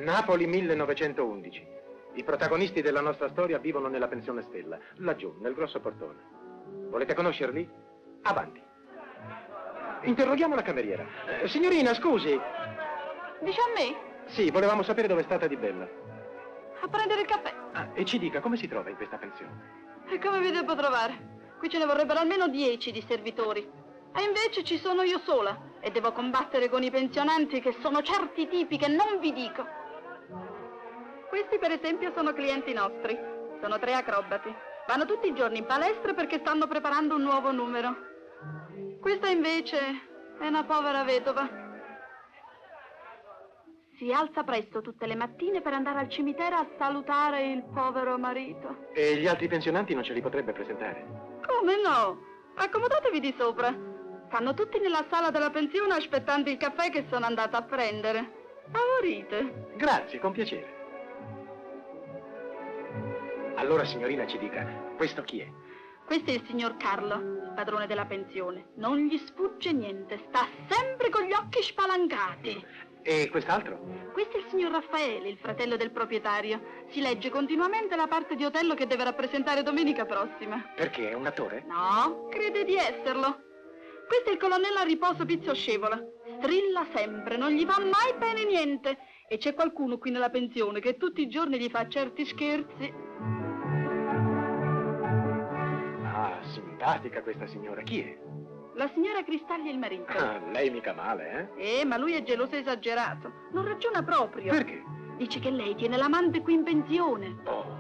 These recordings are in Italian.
Napoli 1911. I protagonisti della nostra storia vivono nella pensione Stella, laggiù, nel grosso portone. Volete conoscerli? Avanti. Interroghiamo la cameriera. Signorina, scusi. Dice a me? Sì, volevamo sapere dove è stata Di Bella. A prendere il caffè. Ah, e ci dica come si trova in questa pensione? E come vi devo trovare? Qui ce ne vorrebbero almeno 10 di servitori. E invece ci sono io sola. E devo combattere con i pensionanti che sono certi tipi che non vi dico. Questi per esempio sono clienti nostri. Sono 3 acrobati. Vanno tutti i giorni in palestra perché stanno preparando un nuovo numero. Questa invece è una povera vedova. Si alza presto tutte le mattine per andare al cimitero a salutare il povero marito. E gli altri pensionanti non ce li potrebbe presentare? Come no? Accomodatevi di sopra. Stanno tutti nella sala della pensione aspettando il caffè che sono andata a prendere. Favorite. Grazie, con piacere. Allora, signorina, ci dica, questo chi è? Questo è il signor Carlo, il padrone della pensione. Non gli sfugge niente, sta sempre con gli occhi spalancati. E quest'altro? Questo è il signor Raffaele, il fratello del proprietario. Si legge continuamente la parte di Otello che deve rappresentare domenica prossima. Perché? È un attore? No, crede di esserlo. Questo è il colonnello a riposo Pizzo Scevola. Strilla sempre, non gli va mai bene niente. E c'è qualcuno qui nella pensione che tutti i giorni gli fa certi scherzi. Ah, simpatica questa signora. Chi è? La signora Cristalli e il marito. Ah, lei mica male, eh? Ma lui è geloso esagerato. Non ragiona proprio. Perché? Dice che lei tiene l'amante qui in pensione. Oh.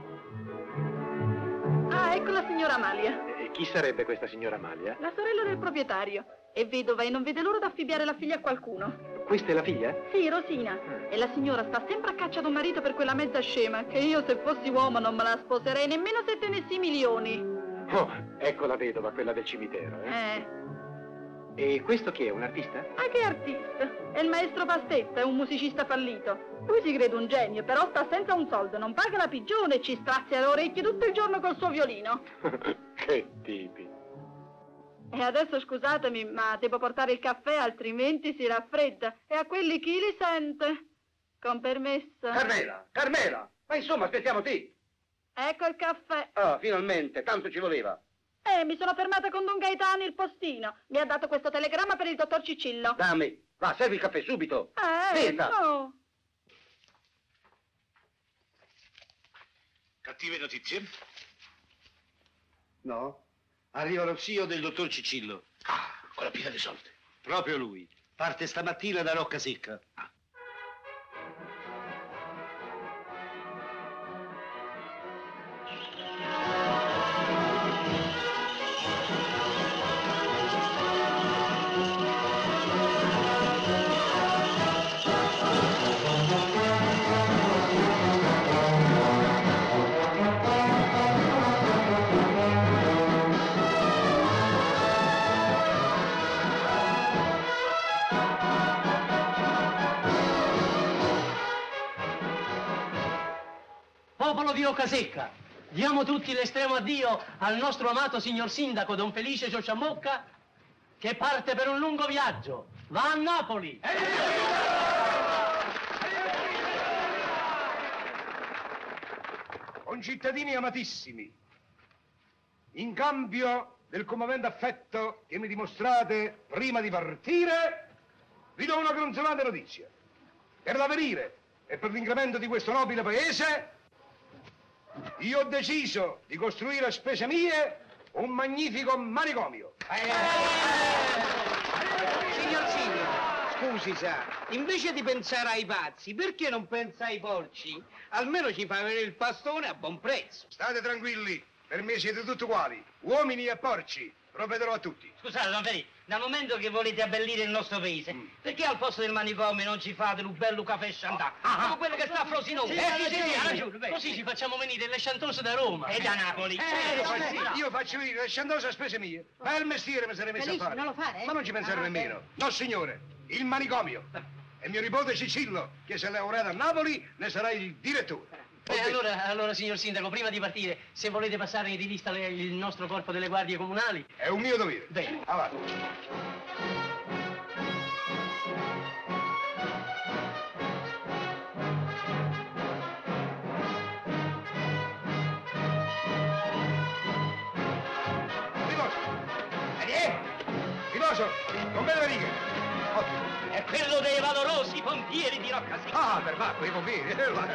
Ah, ecco la signora Amalia. E chi sarebbe questa signora Amalia? La sorella del proprietario. È vedova e non vede l'ora d'affibbiare la figlia a qualcuno. Questa è la figlia? Sì, Rosina. E la signora sta sempre a caccia d'un marito per quella mezza scema, che io se fossi uomo non me la sposerei nemmeno se tenessi milioni. Oh, ecco la vedova, quella del cimitero, eh? E questo chi è, un artista? Ah, che artista? È il maestro Pastetta, è un musicista fallito. Lui si crede un genio, però sta senza un soldo, non paga la pigione e ci strazia le orecchie tutto il giorno col suo violino. Che tipi. E adesso scusatemi, ma devo portare il caffè, altrimenti si raffredda. E a quelli chi li sente? Con permesso. Carmela! Ma insomma, aspettiamo te. Ecco il caffè. Ah, finalmente, tanto ci voleva. Mi sono fermata con Don Gaetano, il postino. Mi ha dato questo telegramma per il dottor Cicillo. Dammi, va, servi il caffè subito. No. Cattive notizie? No, arriva lo zio del dottor Cicillo. Ah, con la piena di soldi. Proprio lui. Parte stamattina da Rocca Secca. Popolo di Rocca Secca, diamo tutti l'estremo addio al nostro amato signor sindaco Don Felice Ciociamocca, che parte per un lungo viaggio. Va a Napoli. Concittadini amatissimi, in cambio del commovente affetto che mi dimostrate prima di partire, vi do una consolante notizia. Per l'avvenire e per l'incremento di questo nobile paese, io ho deciso di costruire a spese mie un magnifico manicomio. Signor Signor, scusi sa, invece di pensare ai pazzi, perché non pensa ai porci? Almeno ci fa avere il pastone a buon prezzo. State tranquilli, per me siete tutti uguali, uomini e porci. Provvederò a tutti. Scusate, Don Felice, dal momento che volete abbellire il nostro paese, perché al posto del manicomio non ci fate un bello caffè Chantà? Come quello che sta a Frosinone. Così ci facciamo venire le Chantose da Roma. E da Napoli. Io faccio venire le Chantose a spese mie. Ma il mestiere mi sarei messo a fare. Non lo fare? Ma non ci pensare nemmeno. No, signore, il manicomio. E mio nipote Cicillo, che si è laureato a Napoli, ne sarà il direttore. Allora, signor Sindaco, prima di partire, se volete passare in rivista il nostro corpo delle guardie comunali... È un mio dovere. Bene. Avanti. bene righe. Ottimo. È quello dei valorosi pompieri di Rocca Secca. Ah, per Marco, i pompieri.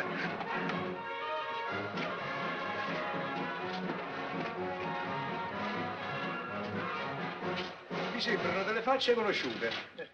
Mi sembrano delle facce conosciute.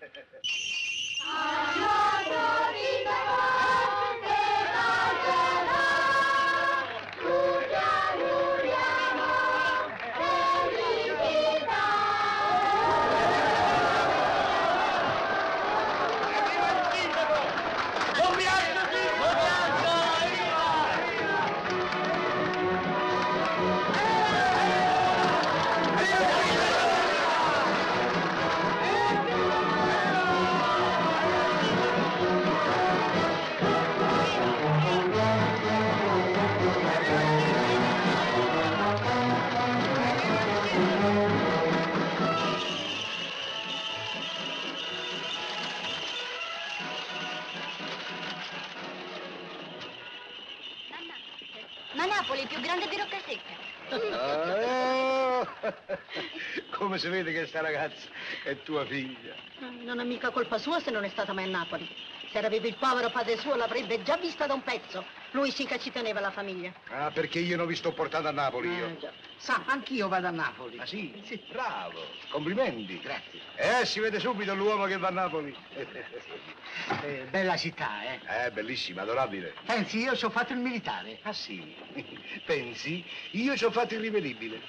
Ma Napoli è più grande di Rocca Secca. Come si vede che sta ragazza è tua figlia. Non è mica colpa sua se non è stata mai a Napoli. Se era vivo il povero padre suo l'avrebbe già vista da un pezzo. Lui sì che ci teneva la famiglia. Ah, perché io non vi sto portando a Napoli, io. Già. Sa, anch'io vado a Napoli. Ah, sì? Sì. Bravo. Complimenti. Grazie. Si vede subito l'uomo che va a Napoli. Bella città, eh? Bellissima, adorabile. Pensi, io ci ho fatto il militare. Ah, sì? Pensi? Io ci ho fatto il rivedibile.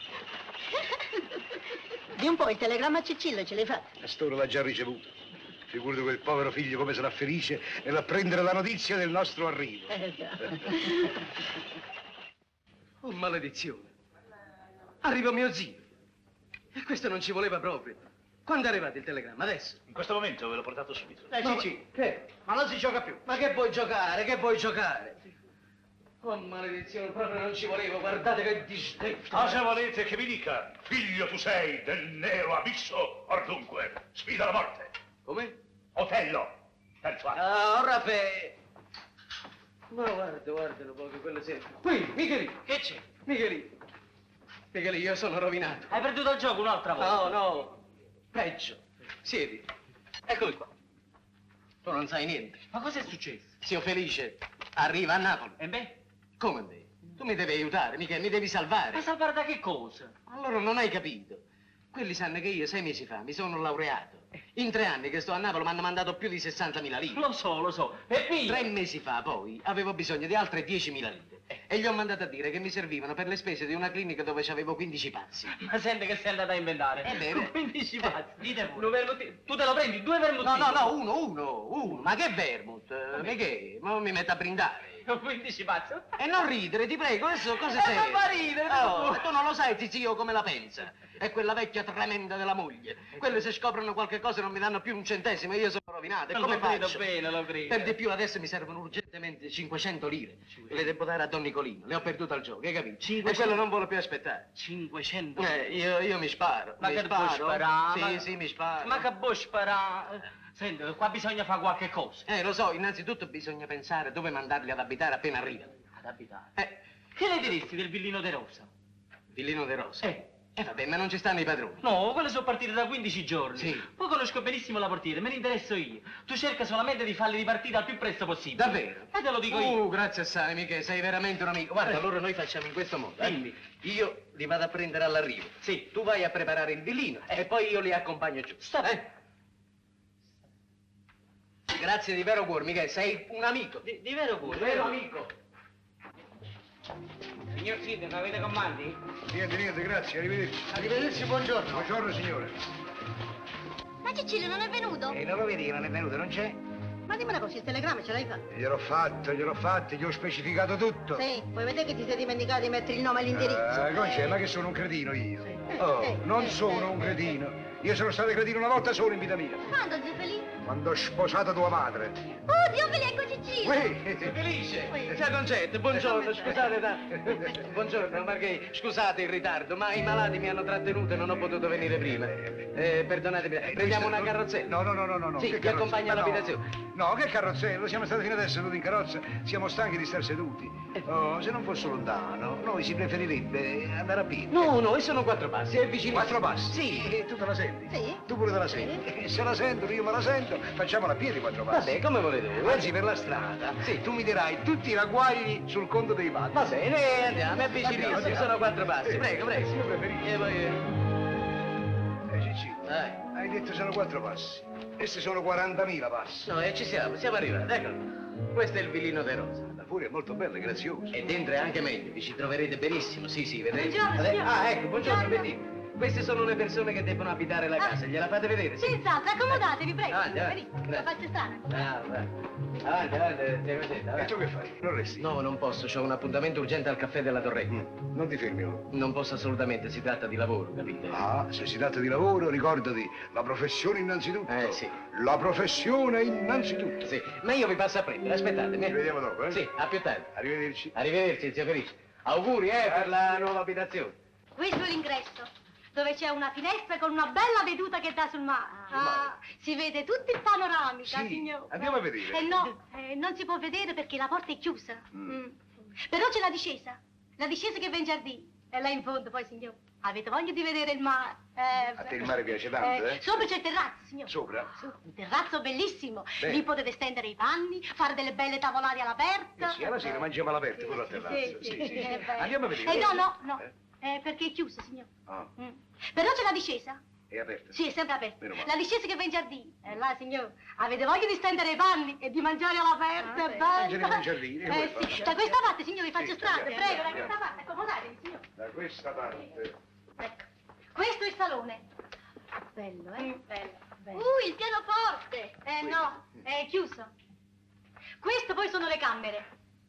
Di un po' il telegramma a Cicillo ce l'hai fatto. A st'ora l'ha già ricevuto. Figurati quel povero figlio come sarà felice nell'apprendere la notizia del nostro arrivo. Già. Oh, maledizione. Arriva mio zio. E questo non ci voleva proprio. Quando è arrivato il telegramma? Adesso? In questo momento ve l'ho portato subito. Cicci, che? Ma non si gioca più. Ma che vuoi giocare? Che vuoi giocare? Oh, maledizione, proprio non ci volevo. Guardate che disdetto. Cosa volete che vi dica? Figlio tu sei del nero abisso, or dunque, sfida la morte. Come? Otello, terzo atto. Ah, Raffaele. Ma guardalo poco, quello sì. Qui, Michelì. Che c'è? Michelì, io sono rovinato. Hai perduto il gioco un'altra volta? No. Peggio. Siedi. Eccoli qua. Tu non sai niente. Ma cos'è successo? Zio Felice arriva a Napoli. E beh? Come beh? Tu mi devi aiutare, mica mi devi salvare. Ma salvare da che cosa? Allora non hai capito. Quelli sanno che io 6 mesi fa mi sono laureato. In 3 anni che sto a Napoli mi hanno mandato più di 60.000 lire. Lo so. E qui? 3 mesi fa, poi, avevo bisogno di altre 10.000 lire. E gli ho mandato a dire che mi servivano per le spese di una clinica dove c'avevo 15 pazzi. Ma senti che sei andata a inventare. Bene. 15 pazzi. Dite pure. Tu te lo prendi? 2 vermuttini? No, uno. Ma che vermouth? Ma che? Ma mi metto a brindare. 15 pazzi. E non ridere, ti prego, adesso cosa sei? Non fa ridere. Oh, tu non lo sai, zio, come la pensa. È quella vecchia tremenda della moglie. Quelle se scoprono qualche cosa non mi danno più un centesimo, io sono rovinato. E come credo faccio? bene, lo credo. Per di più adesso mi servono urgentemente 500 lire. Le devo dare a Don Nicolino. Le ho perduto al gioco, hai capito? 500? E quello non vuole più aspettare. 500? Io mi sparo. Ma che vuoi sparare? Sì, mi sparo. Ma che vuoi sparare? Senti, qua bisogna fare qualche cosa. Lo so, innanzitutto bisogna pensare dove mandarli ad abitare appena arrivano. Ad abitare? Che ne diresti del Villino de Rosa? Villino de Rosa? Vabbè, ma non ci stanno i padroni. No, quelle sono partite da 15 giorni. Sì. Poi conosco benissimo la portiere, me ne interesso io. Tu cerca solamente di farli ripartire al più presto possibile. Davvero? E te lo dico io. Grazie assai, Michele, sei veramente un amico. Guarda, allora noi facciamo in questo modo. Dimmi. Io li vado a prendere all'arrivo. Sì. Tu vai a preparare il villino e poi io li accompagno giù. Grazie di vero cuore, Michele, sei un amico. Di vero cuore? Vero amico. Signor Sidney, non avete comandi? Niente, grazie, arrivederci. Arrivederci, buongiorno. Buongiorno, signore. Ma Cicillo non è venuto? Non lo vedi che non è venuto, non c'è? Ma dimmi una cosa, il telegramma ce l'hai fatto? Gliel'ho fatto, gli ho specificato tutto. Sì, vuoi vedere che ti sei dimenticato di mettere il nome e l'indirizzo? Come c'è? Ma che sono un cretino io? Sì. Non sono un cretino. Io sono stato cretino una volta solo in vita mia. Quando, zio Felice? Quando ho sposato tua madre. Oh, zio Felice, ecco Cicillo! Sei felice? Sei concetto? Buongiorno, scusate. Buongiorno, Marghe, scusate il ritardo, ma i malati mi hanno trattenuto e non ho potuto venire prima. Perdonatemi, prendiamo una carrozzella? No. Sì, Che ti accompagna all'abitazione. No, che carrozzella? Siamo stati fino adesso seduti in carrozza. Siamo stanchi di star seduti. Oh, se non fosse lontano, noi si preferirebbe andare a piedi. No, io sono 4 passi, è vicino. 4 passi? Sì. Tutta la sera? senti? Sì. Tu pure te la senti? Se la sentono, io me la sento, facciamola a piedi 4 passi. Vabbè, come volete voi. Anzi, per la strada, sì, tu mi dirai tutti i ragguagli sul conto dei pazzi. Va bene, andiamo, è vicinissimo, Andiamo. sono 4 passi. Prego, prego. Io preferisco. E poi... Cicillo, Dai. hai detto sono 4 passi. Questi sono 40.000 passi. No, ci siamo arrivati, eccolo. Questo è il villino de Rosa. La furia è molto bella, e graziosa. E dentro è anche meglio, vi ci troverete benissimo, sì, vedete. Buongiorno, signore. Ah, ecco, buongiorno, Buongiorno. vedi. Queste sono le persone che debbono abitare la casa, gliela fate vedere? Sì. Senz'altro, accomodatevi, prego. Avanti, Vedi, avanti. lo faccio strana. Ah, vai. Avanti, E tu che fai? Non resti? No, non posso, ho un appuntamento urgente al caffè della Torretta. Non ti fermi, no? Non posso assolutamente, si tratta di lavoro, capite? Ah, se si tratta di lavoro, ricordati, la professione innanzitutto. Sì. La professione innanzitutto. Sì, ma io vi passo a prendere, aspettatemi. Ci vediamo dopo, eh? Sì, a più tardi. Arrivederci. Arrivederci, zio Felice. Auguri, per la nuova abitazione. Questo è l'ingresso, dove c'è una finestra con una bella veduta che dà sul mare. Ah, si vede tutto il panoramica, Sì, signor. andiamo a vedere. No, non si può vedere perché la porta è chiusa. Però c'è la discesa che va in giardino. E là in fondo poi, signor, avete voglia di vedere il mare? A te il mare piace tanto, eh? Sopra c'è il terrazzo, signor. Sopra? Un terrazzo bellissimo. Bene. Lì potete stendere i panni, fare delle belle tavolate all'aperto. Sì, alla sera mangiamo all'aperto, quello a terrazzo. Sì. Andiamo a vedere. No. Perché è chiusa, signor. Ah, Però c'è la discesa. è aperto. Sì, è sempre aperta. Meno male. La discesa che va in giardino. E là, signor, avete voglia di stendere i panni e di mangiare all'aperto, è bello. Mangeremo in giardino, che vuoi fare? Sì. Da questa parte, signor, vi faccio strada. andiamo, Prego, da andiamo. questa parte. Accomodatevi, signor. Da questa parte. Ecco. Questo è il salone. Bello, bello. Il pianoforte. No, è chiuso. Questo poi sono le camere.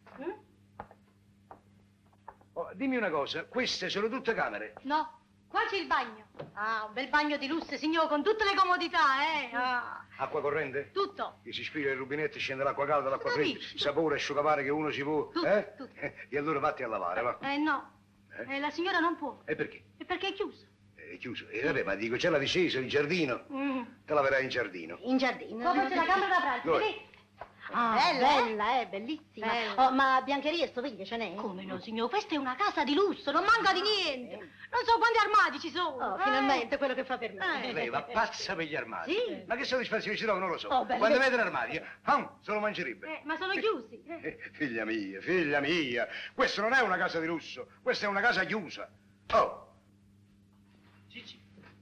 Oh, dimmi una cosa, queste sono tutte camere? No, qua c'è il bagno. Ah, un bel bagno di lusso, signor, con tutte le comodità, Ah, Acqua corrente? tutto. Che si spira il rubinetto, scende l'acqua calda, l'acqua Cosa fredda, dici? sapore, asciugapare che uno si può, eh? tutto. E allora vatti a lavare, va. No. La signora non può. E perché? E perché è chiuso? È chiuso. E vabbè, ma dico, c'è la discesa, il giardino. Te laverai in giardino. In giardino. Poi c'è la camera da pranzo, Dove? vedete? Ah, bella, bellissima. Bella. Oh, ma biancheria e stoviglie ce n'è? Come no, signor? Questa è una casa di lusso, non manca di niente. Non so quanti armadi ci sono. Oh, finalmente quello che fa per me. Lei va pazza per gli armadi. Sì. Ma che soddisfazione ci do, non lo so. Oh, beh, Quando lei- vede l'armadio, se lo mangerebbe. Ma sono chiusi. Figlia mia, questa non è una casa di lusso, questa è una casa chiusa. Oh, Cici.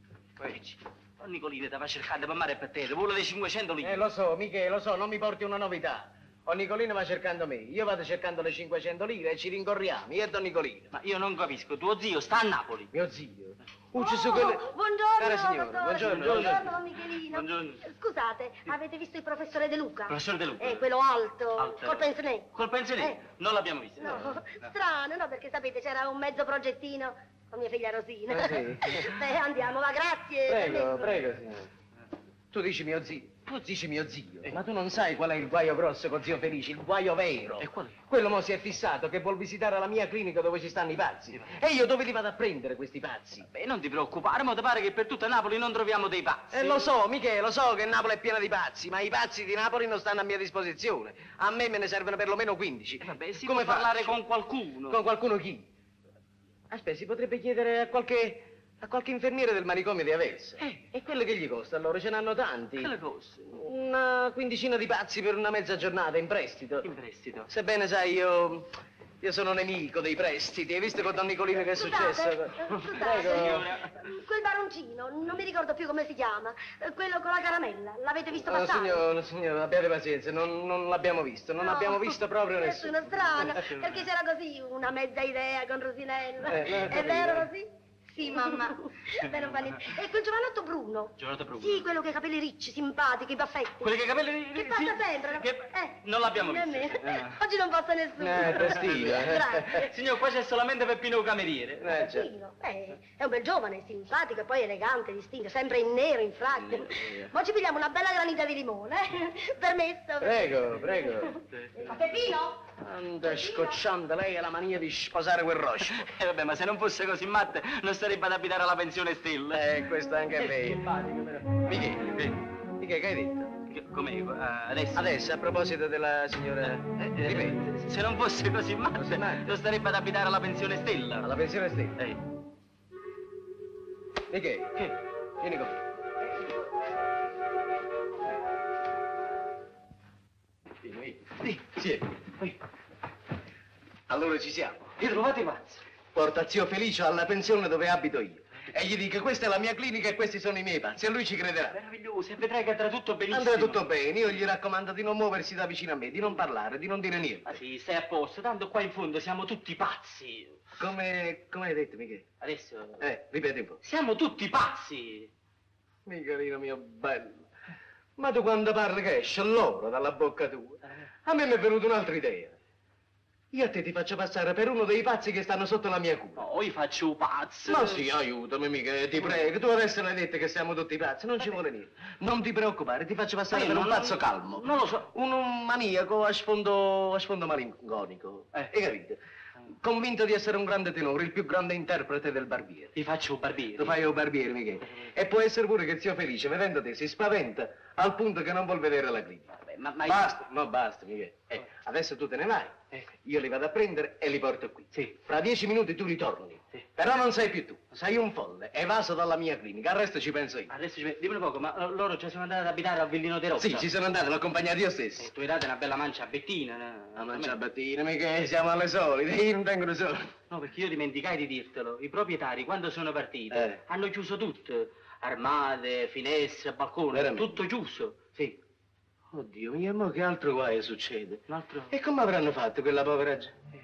Oh, Nicolino stava cercando per mare per te, vuole dei 500 lire. Lo so, Michele, lo so, non mi porti una novità. O Nicolino va cercando me, io vado cercando le 500 lire e ci rincorriamo, io e Don Nicolino. Ma io non capisco, tuo zio sta a Napoli. Mio zio. Ci su quelle... Buongiorno, Cara signora, dottore. buongiorno. Buongiorno, don Michelino. Buongiorno. Scusate, avete visto il professore De Luca? Professore De Luca. Quello alto, Alto. col pensione. Col pensione? Non l'abbiamo visto. No, strano, no, perché sapete c'era un mezzo progettino con mia figlia Rosina. Sì. Beh, andiamo, va, grazie. Prego, signore. Tu dici mio zio, ma tu non sai qual è il guaio grosso con zio Felice, il guaio vero. E qual è? Quello mo si è fissato che vuol visitare la mia clinica dove ci stanno i pazzi. E io dove li vado a prendere questi pazzi? Beh, non ti preoccupare, ma ti pare che per tutta Napoli non troviamo dei pazzi. Lo so, Michele, lo so che Napoli è piena di pazzi, ma i pazzi di Napoli non stanno a mia disposizione. A me ne servono perlomeno 15. Vabbè, si Come può parlare faccio? con qualcuno. Con qualcuno chi? Aspetta, si potrebbe chiedere a qualche infermiere del manicomio di Aversa. E quello che gli costa? Allora ce n'hanno tanti. Che le costa? Una quindicina di pazzi per una mezza giornata in prestito. In prestito. Sebbene, sai, io sono nemico dei prestiti. Hai visto con Don Nicolino che è successo? Scusate, quel baroncino, non mi ricordo più come si chiama, quello con la caramella, l'avete visto passare? Signor, abbiate pazienza, non l'abbiamo visto, non No, abbiamo visto proprio nessuno. Nessuno strano, perché c'era così una mezza idea con Rosinella. È vero, Rosì? Sì, mamma. Beh, non fa niente. E quel giovanotto Bruno? Giovanotto Bruno? Sì, quello che ha i capelli ricci, simpatico, i baffetti. Quelli che i capelli... Che passa sempre. Non l'abbiamo visto. Nemmeno. Oggi non passa nessuno. Testino. Grazie. Signor, qua c'è solamente Peppino cameriere. Certo. Peppino, è un bel giovane, simpatico e poi elegante, distinto, sempre in nero, in frac. Ma ci pigliamo una bella granita di limone, Permesso? Prego. Ma Peppino? Anda scocciando, lei ha la mania di sposare quel rospo. Vabbè, ma se non fosse così matta, non starebbe ad abitare alla pensione Stella. Questo anche è vero. Michele, che hai detto? Come? Adesso? Adesso, a proposito della signora... Ripeti. Se non fosse così matta, non starebbe ad abitare alla pensione Stella. Alla pensione Stella? Eh. Michele, Che? vieni con me. Sì. Allora ci siamo. Vi trovate pazzi? Porta zio Felice alla pensione dove abito io. E gli dico, questa è la mia clinica e questi sono i miei pazzi. E lui ci crederà. Meraviglioso, e vedrai che andrà tutto benissimo. Andrà tutto bene. Io gli raccomando di non muoversi da vicino a me, di non parlare, di non dire niente. Ma sì, stai a posto, tanto qua in fondo siamo tutti pazzi. Come hai detto, Michele? Adesso... Ripeti un po'. Siamo tutti pazzi. Michelino mio bello. Ma tu quando parli che esce l'oro dalla bocca tua? A me mi è venuta un'altra idea. Io a te ti faccio passare per uno dei pazzi che stanno sotto la mia cura. No, io faccio pazzo. Ma sì, aiutami, mica, ti prego. Tu adesso l'hai detto che siamo tutti pazzi, non ci vuole niente. Non ti preoccupare, ti faccio passare per un pazzo calmo. Non lo so. Un maniaco a sfondo malinconico. Hai capito? Convinto di essere un grande tenore, il più grande interprete del barbiere. Ti faccio un barbiere. Tu fai un barbiere, Michele. E può essere pure che zio Felice, vedendo te, si spaventa al punto che non vuol vedere la clinica. Vabbè, ma Basta, Michele. Adesso tu te ne vai. Io li vado a prendere e li porto qui. Sì. Fra 10 minuti tu ritorni. Sì. Però non sei più tu, sei un folle, evaso dalla mia clinica, al resto ci penso io. Adesso dimmi poco, ma loro già sono andati ad abitare al Villino de Roccia? Sì, ci sono andato, l'ho accompagnato io stesso. Tu hai dato una bella mancia a Bettina, no? La mancia a Bettina, mica siamo alle solite, io non tengo le solite. No, perché io dimenticai di dirtelo. I proprietari, quando sono partiti, hanno chiuso tutto. Armate, finestre, balcone, veramente? tutto chiuso. Sì. Oddio mio, ma che altro guai succede? Un altro? E come avranno fatto quella povera gente?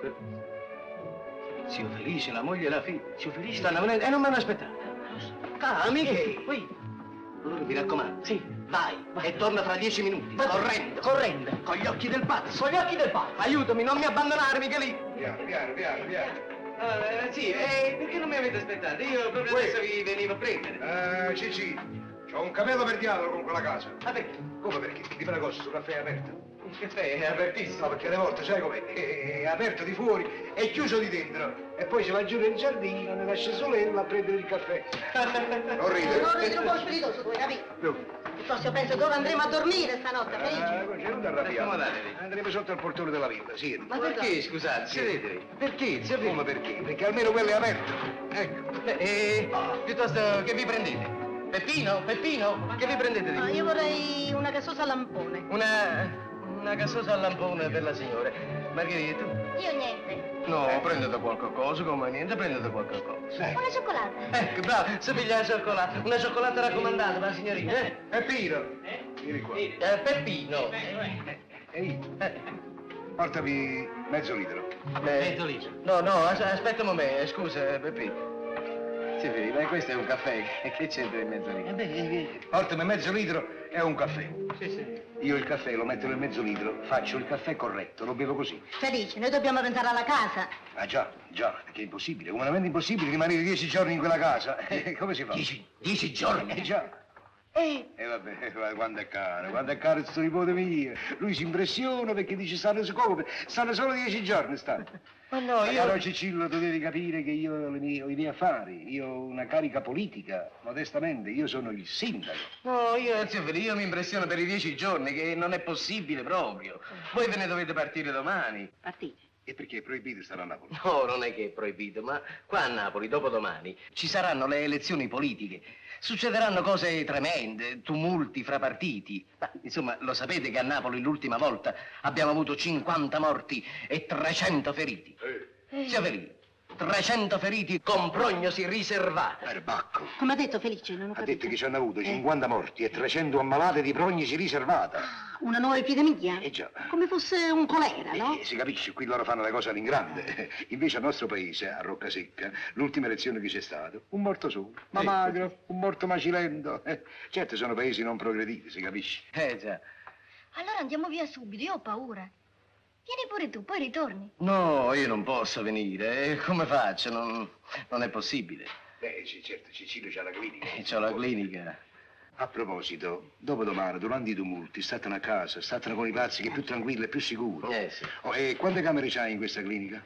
Zio Felice, la moglie e la figlia. Zio Felice? Stanno venendo e non mi hanno aspettato. Michele. Poi. Allora mi raccomando. Sì. Vai. E torna fra 10 minuti. Correndo. Correndo. Con gli occhi del pazzo. Con gli occhi del pazzo. Aiutami, non mi abbandonare, Michelino. Piano. Sì, perché non mi avete aspettato? Io proprio adesso vi venivo a prendere. Cicci, c'ho un capello per diavolo con quella casa. Ma perché? Come perché? Dimmi una cosa, sul caffè è aperto. Il caffè è apertissimo. No, perché alle volte, sai com'è? È aperto di fuori e chiuso di dentro. E poi se va giù nel giardino, ne lascia solella a prendere il caffè. Non ridere. Non ridere un po' spiritoso, tu hai capito? Piuttosto io penso dove andremo a dormire stanotte, Felice. C'è non arrabbiato. Andremo sotto al portone della villa, sì. Ma perché, scusate, sedetevi? Perché, zio Come perché? Perché almeno quello è aperto. Ecco. Piuttosto che vi prendete? Peppino, che vi prendete di Ah, più? io vorrei una gassosa al lampone. Una gassosa al lampone per la signora. Margherita, tu? Io niente. No, prendete qualcosa, come niente, prendete qualcosa. Una cioccolata. Ecco, bravo, si piglia la cioccolata. Una cioccolata raccomandata per la signorina, Peppino. Vieni qua. Peppino. Ehi. Portami mezzo litro. Mezzo litro. No, aspetta un momento, scusa, Peppino. Sì, ma questo è un caffè, che c'entra in mezzo litro? Portami mezzo litro e un caffè. Sì. Io il caffè lo metto nel mezzo litro, faccio il caffè corretto, lo bevo così. Felice, noi dobbiamo pensare alla casa. Ah già, perché è impossibile, umanamente impossibile rimanere 10 giorni in quella casa. Come si fa? 10 giorni? Già. Vabbè, quando è caro questo nipote mio. Lui si impressiona perché dice stanno solo 10 giorni stanno. Ma no, Caro Cicillo, tu devi capire che io ho i miei affari, io ho una carica politica, modestamente, io sono il sindaco. No, io mi impressiono per i 10 giorni, che non è possibile proprio. Voi ve ne dovete partire domani. Partite. E perché è proibito stare a Napoli? No, non è che è proibito, ma qua a Napoli, dopodomani, ci saranno le elezioni politiche. Succederanno cose tremende, tumulti fra partiti. Ma, insomma, lo sapete che a Napoli l'ultima volta abbiamo avuto 50 morti e 300 feriti. Zio Felice, 300 feriti con prognosi riservata. Perbacco. Come ha detto Felice? Non ho Ha capito. detto che ci hanno avuto 50 morti e 300 ammalate di prognosi riservata. Una nuova epidemia? Già. Come fosse un colera, no? Si capisce, qui loro fanno le cose all'ingrande. Invece al nostro paese, a Roccasecca, l'ultima elezione che c'è stato, un morto solo, ma magro, un morto macilento. Certo, sono paesi non progrediti, si capisce. Già. Allora andiamo via subito, io ho paura. Vieni pure tu, poi ritorni. No, io non posso venire. Come faccio? Non è possibile. Certo, Cicillo c'ha la clinica. C'ho la clinica. A proposito, dopodomani, durante i tumulti, statene a casa, statene con i pazzi, che è più tranquillo e più sicuro. Sì. Oh, e quante camere c'hai in questa clinica?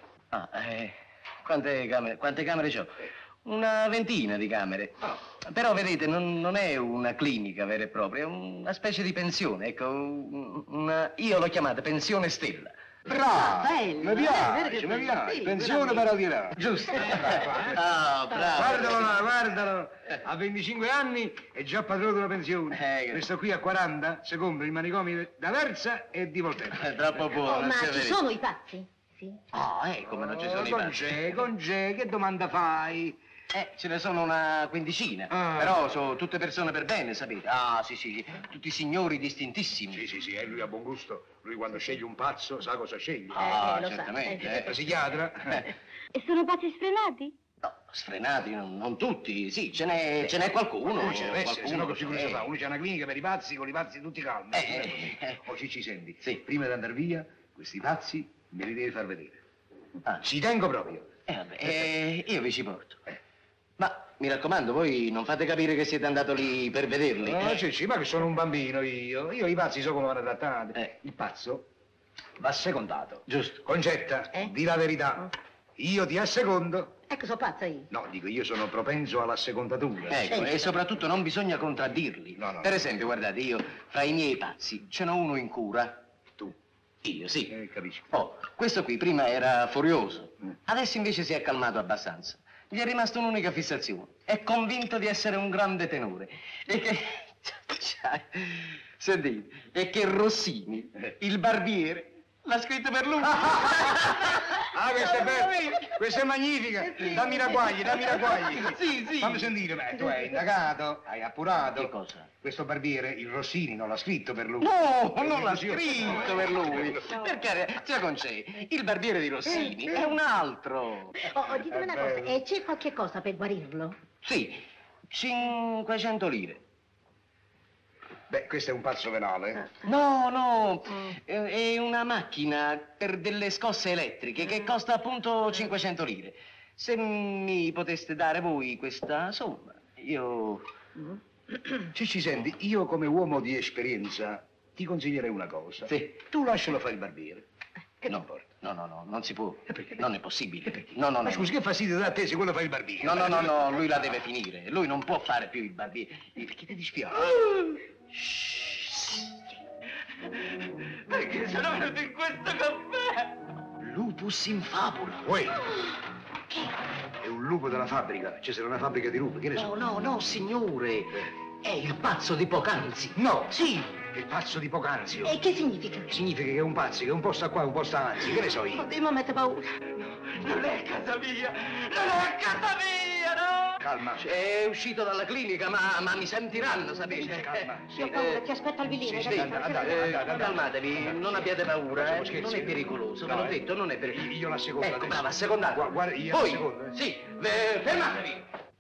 Quante camere c'ho? Una ventina di camere. Però, vedete, non è una clinica vera e propria, è una specie di pensione, ecco. Io l'ho chiamata pensione Stella. Bravo! Bello, Mi piace, che mi piace. sì, Pensione per Aldirà. Giusto. Ah, bravo. Guardalo là, guardalo. A 25 anni è già padrone della pensione. Questo qui a 40 si compra il manicomio da Versa e di Volterra. È troppo buono. Ma ci sono i pazzi? Sì. Come non ci sono i pazzi. Con G, che domanda fai? Ce ne sono una quindicina, però sono tutte persone per bene, sapete? Ah, sì, tutti signori distintissimi. Sì, lui ha buon gusto. Lui quando sceglie un pazzo sa cosa sceglie. lo sa. Certamente. La psichiatra? E sono pazzi sfrenati? No, sfrenati, non tutti, sì, ce n'è qualcuno. Ce deve essere, se no così cosa eh. fa? Uno c'ha una clinica per i pazzi, con i pazzi tutti calmi. Ci senti? Sì. Prima di andare via, questi pazzi me li devi far vedere. Ah. Ci tengo proprio. Io vi ci porto. Ma mi raccomando, voi non fate capire che siete andato lì per vederli. Sì, ma che sono un bambino io. Io i pazzi so come vanno trattati. Il pazzo va secondato. Giusto. Concetta, di la verità. Io ti assecondo. Ecco, sono pazza io. No, dico, io sono propenso alla secondatura. Ecco, e soprattutto non bisogna contraddirli. No. Per esempio, guardate, io fra i miei pazzi ce n'ho uno in cura. Tu? Io, sì. Capisco. Questo qui prima era furioso, adesso invece si è calmato abbastanza. Gli è rimasta un'unica fissazione. È convinto di essere un grande tenore. E che... Sentite, e che Rossini, il barbiere, l'ha scritto per lui. Questa è bella, questa è magnifica. Dammi ragguagli. Sì. Fammi sentire, beh, tu hai indagato, hai appurato. Che cosa? Questo barbiere, il Rossini, non l'ha scritto per lui. No, non l'ha scritto per lui. Perché, sia con c'è, il barbiere di Rossini è un altro. Ditemi una cosa, e c'è qualche cosa per guarirlo? Sì, 500 lire. Beh, questo è un pazzo venale. No, è una macchina per delle scosse elettriche che costa appunto 500 lire. Se mi poteste dare voi questa somma, io... Ci senti, io come uomo di esperienza ti consiglierei una cosa. Sì. Tu lascialo fare il barbiere. Che No, ti importa? no, non si può. Perché? Non è possibile. Perché? No. Ma scusi, che fastidio dà a te se quello fa il barbiere? No, lui la deve finire. Lui non può fare più il barbiere. Perché ti dispiace? Perché sono venuto in questo caffè? Lupus in fabula. Uè! È un lupo della fabbrica. C'è una fabbrica di lupi, che ne so? No, signore. È il pazzo di poc'anzi. No! Sì. È il pazzo di Pocanzio. E che significa? Significa che è un pazzo, che un po' sta qua, un po' sta anzi. Che ne so io? Oddio, mi mette paura. Non è casa mia! Non è casa mia, no! Calma. È uscito dalla clinica, ma mi sentiranno, sapete? Calma. Io ho paura, ti aspetto al vilino. Sì, andate. Calmatevi, non abbiate paura, Facciamo scherzi. non è pericoloso, ve No, l'ho detto, non è pericoloso. Io la seconda Ecco, adesso. brava, assecondate. Guarda, io Voi, la seconda. sì, fermatevi!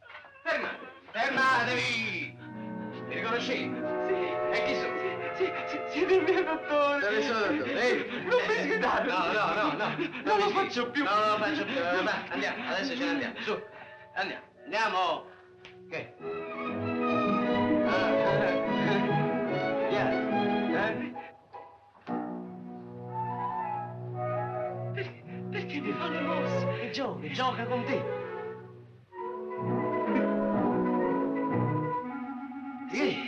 Fermatevi! Mi riconoscete? Sì. E chi sono? Siete il mio dottore! Dove sono, dottore? Non mi sgridate! No. Non lo faccio più! No, non lo faccio più. Va, andiamo, adesso ce ne andiamo. Su, andiamo. Che? Perché mi fanno mosse? Gioca con te. Sì.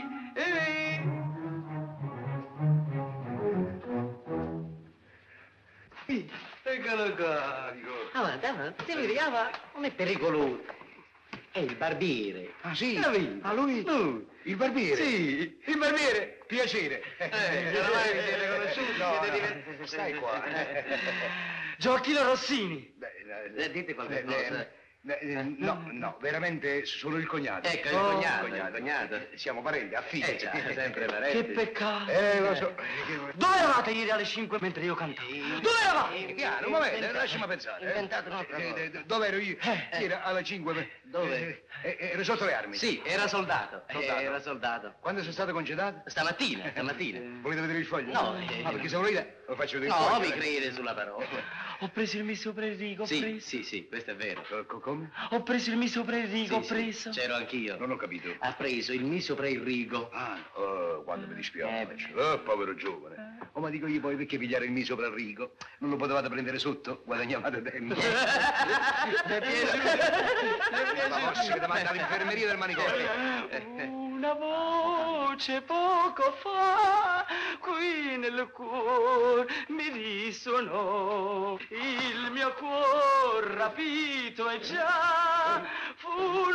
Eccolo qua. Avanti, ti vedi, non è pericoloso. È il barbiere. Ah, sì? Capito? Ah, lui? Il barbiere? Sì. Il barbiere? Piacere. Ormai vi siete conosciuti, No, siete diventati... stai qua. Gioacchino Rossini! Dite qualche cosa. No, veramente solo il cognato. Ecco, il cognato. Siamo parenti, affidi. Già, sempre parenti. Che peccato! Lo so. Dove eravate ieri alle 5 mentre io cantavo? Dove eravate? Piano, un momento, lasciami pensare. Inventato un'altra cosa. Dove ero io? Era alle 5. Dove? Ero sotto le armi. Sì, era soldato. Era soldato. Quando sei stato congedato? Stamattina. Volete vedere il foglio? No. Perché se volete lo faccio vedere il No, foglio. mi credere sulla parola. Ho preso il mio sopra Enrico, Sì, questo è vero. Come? Ho preso il mio sopra Enrico, ho preso. C'ero anch'io. Non ho capito. Ha preso il miso sopra il rigo. Quando mi dispiace. Povero giovane. Ma dico io poi perché pigliare il miso sopra il rigo? Non lo potevate prendere sotto? Guadagnavate tempo. Mi è piaciuto. Ma forse siete mandati all'infermeria del manicomio. Una voce poco fa qui nel cuore mi risuonò il mio cuore rapito e già fu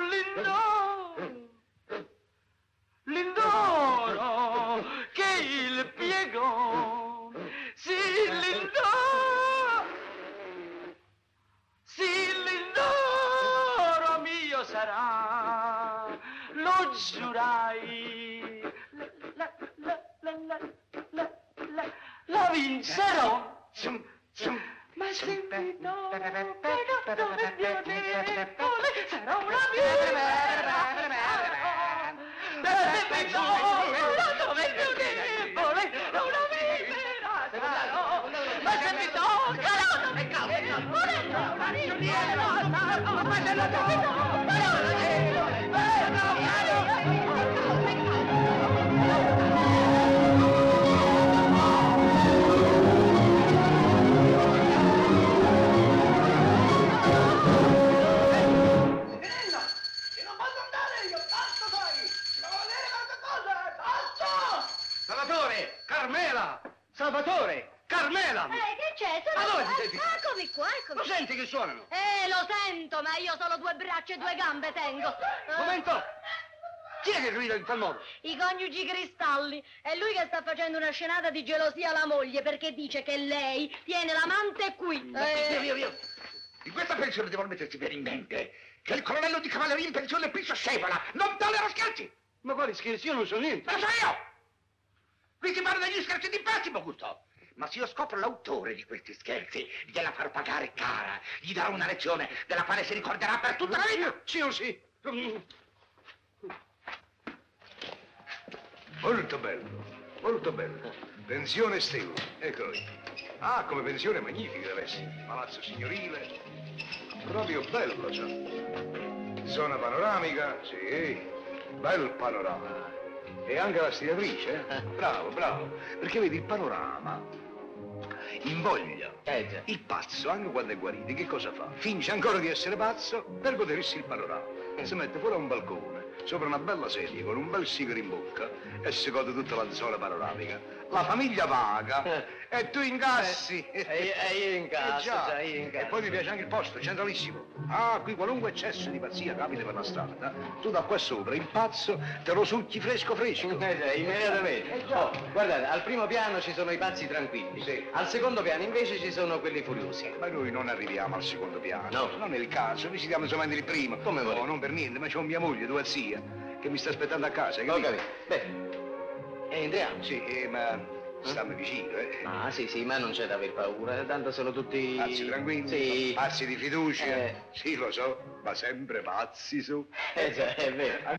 l'indoro che il piegò, sì l'indoro mio sarà, lo giurai, la vincerò. Ma se mi do per dove mio debole sarà una Salvatore! Carmela! Che c'è? Ma dove ti senti? Eccomi qua, eccomi. Lo senti che suonano? Lo sento, ma io solo 2 braccia e 2 gambe tengo. Momento! Chi è che grida in tal modo? I coniugi Cristalli. È lui che sta facendo una scenata di gelosia alla moglie perché dice che lei tiene l'amante qui. Via. Di questa pensione devono mettersi bene in mente che il colonnello di cavalleria in pensione qui sossegola. Non tollero scherzi! Ma quali scherzi? Io non so niente. Lo so io! Qui si parla degli scherzi di pessimo gusto. Ma se io scopro l'autore di questi scherzi, gliela farò pagare cara. Gli darò una lezione della quale si ricorderà per tutta la vita. Sì. Molto bello. Pensione Stego, eccolo lì. Ah, come pensione magnifica deve essere. Palazzo signorile. Proprio bello, cioè. Zona panoramica, sì. Bel panorama. E anche la stiratrice, eh? Bravo. Perché vedi, il panorama invoglia. Già. Il pazzo, anche quando è guarito, che cosa fa? Finge ancora di essere pazzo per godersi il panorama. Si mette fuori a un balcone, sopra una bella sedia, con un bel sigaro in bocca, e si gode tutta la zona panoramica. La famiglia paga e tu incassi. E io incasso, già. io incasso. E poi mi piace anche il posto, centralissimo. Ah, qui qualunque eccesso di pazzia capita per la strada, tu da qua sopra, il pazzo, te lo succhi fresco. Immediatamente. Guardate, al primo piano ci sono i pazzi tranquilli. Sì. Al secondo piano invece ci sono quelli furiosi. Ma noi non arriviamo al secondo piano. No. Non è il caso, visitiamo solamente il primo. Come volete? No, non per niente, ma c'ho mia moglie, tua zia, che mi sta aspettando a casa, Ho capito? capito. Beh, entriamo. Sì, ma stanno vicino, eh? Ah, sì, ma non c'è da aver paura, tanto sono tutti... Pazzi tranquilli, Sì. pazzi di fiducia. Sì, lo so, ma sempre pazzi su. Già, è vero.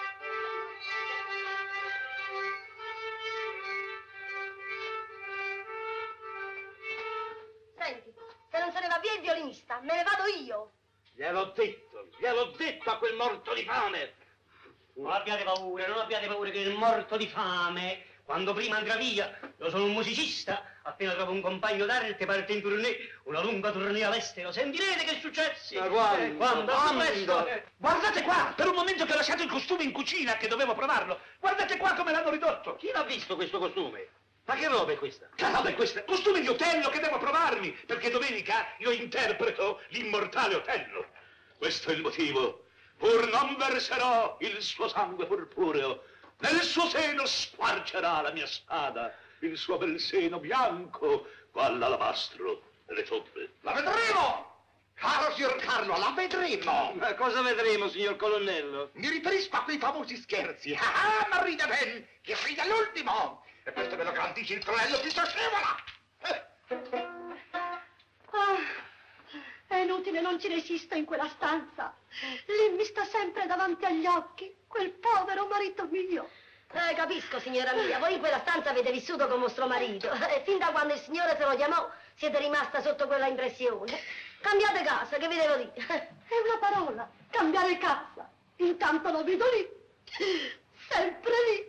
Senti, se non se ne va via il violinista, me ne vado io. Gliel'ho detto a quel morto di fame. Non abbiate paura che il morto di fame, quando prima andrà via, io sono un musicista, appena trovo un compagno d'arte parte in tournée, una lunga tournée all'estero, sentirete che successi. Ma quando? Quando? Guardate qua, per un momento che ho lasciato il costume in cucina, che dovevo provarlo. Guardate qua come l'hanno ridotto. Chi l'ha visto questo costume? Ma che roba è questa? Che roba è questa? Costume di Otello che devo provarmi, perché domenica io interpreto l'immortale Otello. Questo è il motivo. Pur non verserò il suo sangue purpureo, nel suo seno squarcerà la mia spada, il suo bel seno bianco, qual l'alabastro delle tombe. La vedremo! Caro signor Carlo, la vedremo! Ma cosa vedremo, signor colonnello? Mi riferisco a quei famosi scherzi. Ah, ma ride ben, che ride l'ultimo! E questo ve lo garantisce il colonnello Pisto Scevola! È inutile, non ci resisto in quella stanza. Lì mi sta sempre davanti agli occhi, quel povero marito mio. Capisco, signora mia, voi in quella stanza avete vissuto con vostro marito e fin da quando il signore se lo chiamò siete rimasta sotto quella impressione. Cambiate casa, che vi devo dire? È una parola, cambiare casa. Intanto lo vedo lì, sempre lì.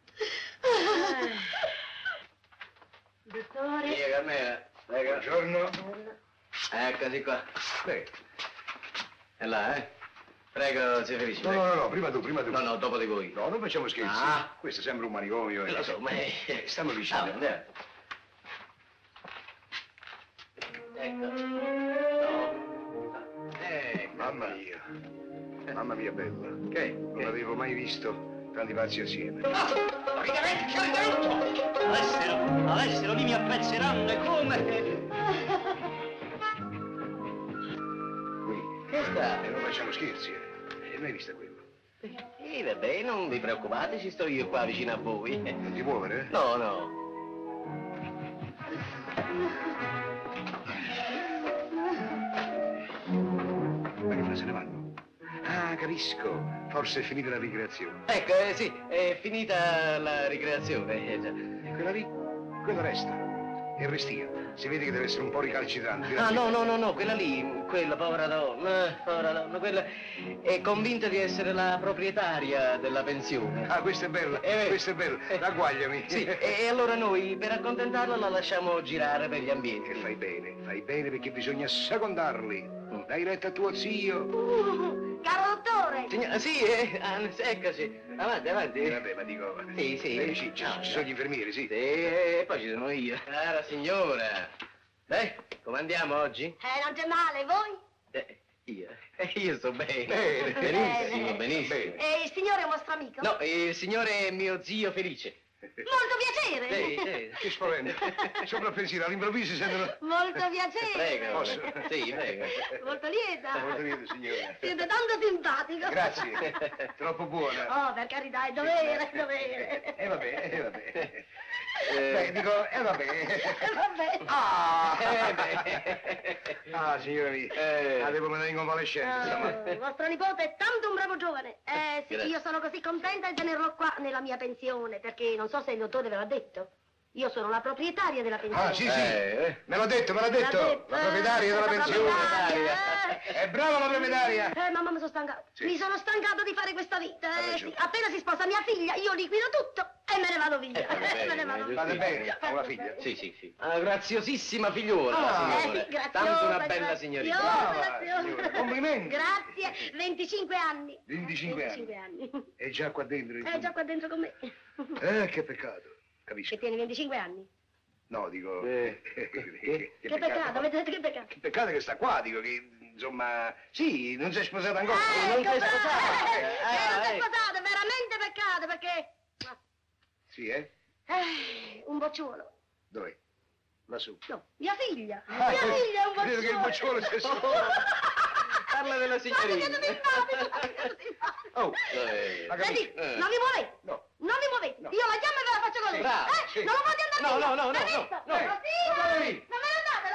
Dottore. Via, Carmela. Prego. Buongiorno. Eccoci qua. Beh. È là, eh? Prego, zio Felice. No, prima tu. No, dopo di voi. No, non facciamo scherzi. Ah. Questo sembra un manicomio. Lo so, ma... Stiamo vicini. Andiamo. ecco. Mamma mia bella. Che? Non avevo mai visto tanti pazzi assieme. Avessero, lì mi apprezzeranno e come? Che sta? E non facciamo scherzi, E mai vista quello? Sì, vabbè, non vi preoccupate, ci sto io qua vicino a voi. Non ti muovere, No, no. Ma che se ne vanno? Ah, capisco. Forse è finita la ricreazione. Ecco, sì, è finita la ricreazione, già. E quella lì? Quella resta. E restia. Si vede che deve essere un po' ricalcitrante. Ah, no, quella lì, quella povera donna, quella è convinta di essere la proprietaria della pensione. Ah, questa è bella, questa è bella. Ragguagliami. Sì, e allora noi, per accontentarla, la lasciamo girare per gli ambienti. E fai bene perché bisogna secondarli. Dai retta a tuo zio. Caro dottore! Signora, sì, eccoci. Avanti. Vabbè, ma dico... Sì. Ci sono gli infermieri, sì. Sì, e poi ci sono io. Cara signora. Beh, come andiamo oggi? Non c'è male, voi? Io sto bene. Bene. Benissimo. E il signore è un vostro amico? No, il signore è mio zio Felice. Molto piacere! Sì. Che spavento. Sopra pensiero, all'improvviso si sentono... Molto piacere! Prego. Posso? Sì, prego. Molto lieta! Molto lieto, signore. Siete tanto simpatico! Grazie. Troppo buona. Oh, per carità, è dovere. Vabbè. Beh, dico, vabbè. Vabbè. Ah, signora mia. Avevo una in convalescenza stamattina. Vostro nipote è tanto un bravo giovane. Sì, Grazie. io sono così contenta di tenerlo qua nella mia pensione, perché non so se il dottore ve l'ha detto. Io sono la proprietaria della pensione. Ah, sì. Me l'ha detto. La proprietaria della pensione. È brava la proprietaria. Mamma, mi sono stancata. Sì. Mi sono stancata di fare questa vita. Ha Sì. ragione. Appena si sposa mia figlia, io liquido tutto e me ne vado via. Me ne vado via. Fate bene, ho una figlia. Sì. Una graziosiosissima figliuola, signore. Graziosa, Tanto una bella signorina. Brava, signora. Complimenti. Grazie, 25 anni. 25 anni. È già qua dentro. È già qua dentro con me. Che peccato. Capisco. Che tieni 25 anni? No, dico... Che peccato, avete detto che peccato? Che peccato che sta qua, dico che, insomma... Sì, non sei sposata ancora. Non sei sposato. non sei sposato, è veramente peccato, perché... Sì, eh? Un bocciolo. Dov'è? Lassù. No, mia figlia. Mia figlia è un bocciolo. Credo che il bocciolo sia su. Parla della signorina. Oh, Vedi, non vi muovete. No. Non vi muovete. No. Io la chiamo e ve la faccio con lei. bravo, sì. Non lo fate andare No, via. no. L'hai visto? Rosina! Non me ne andate,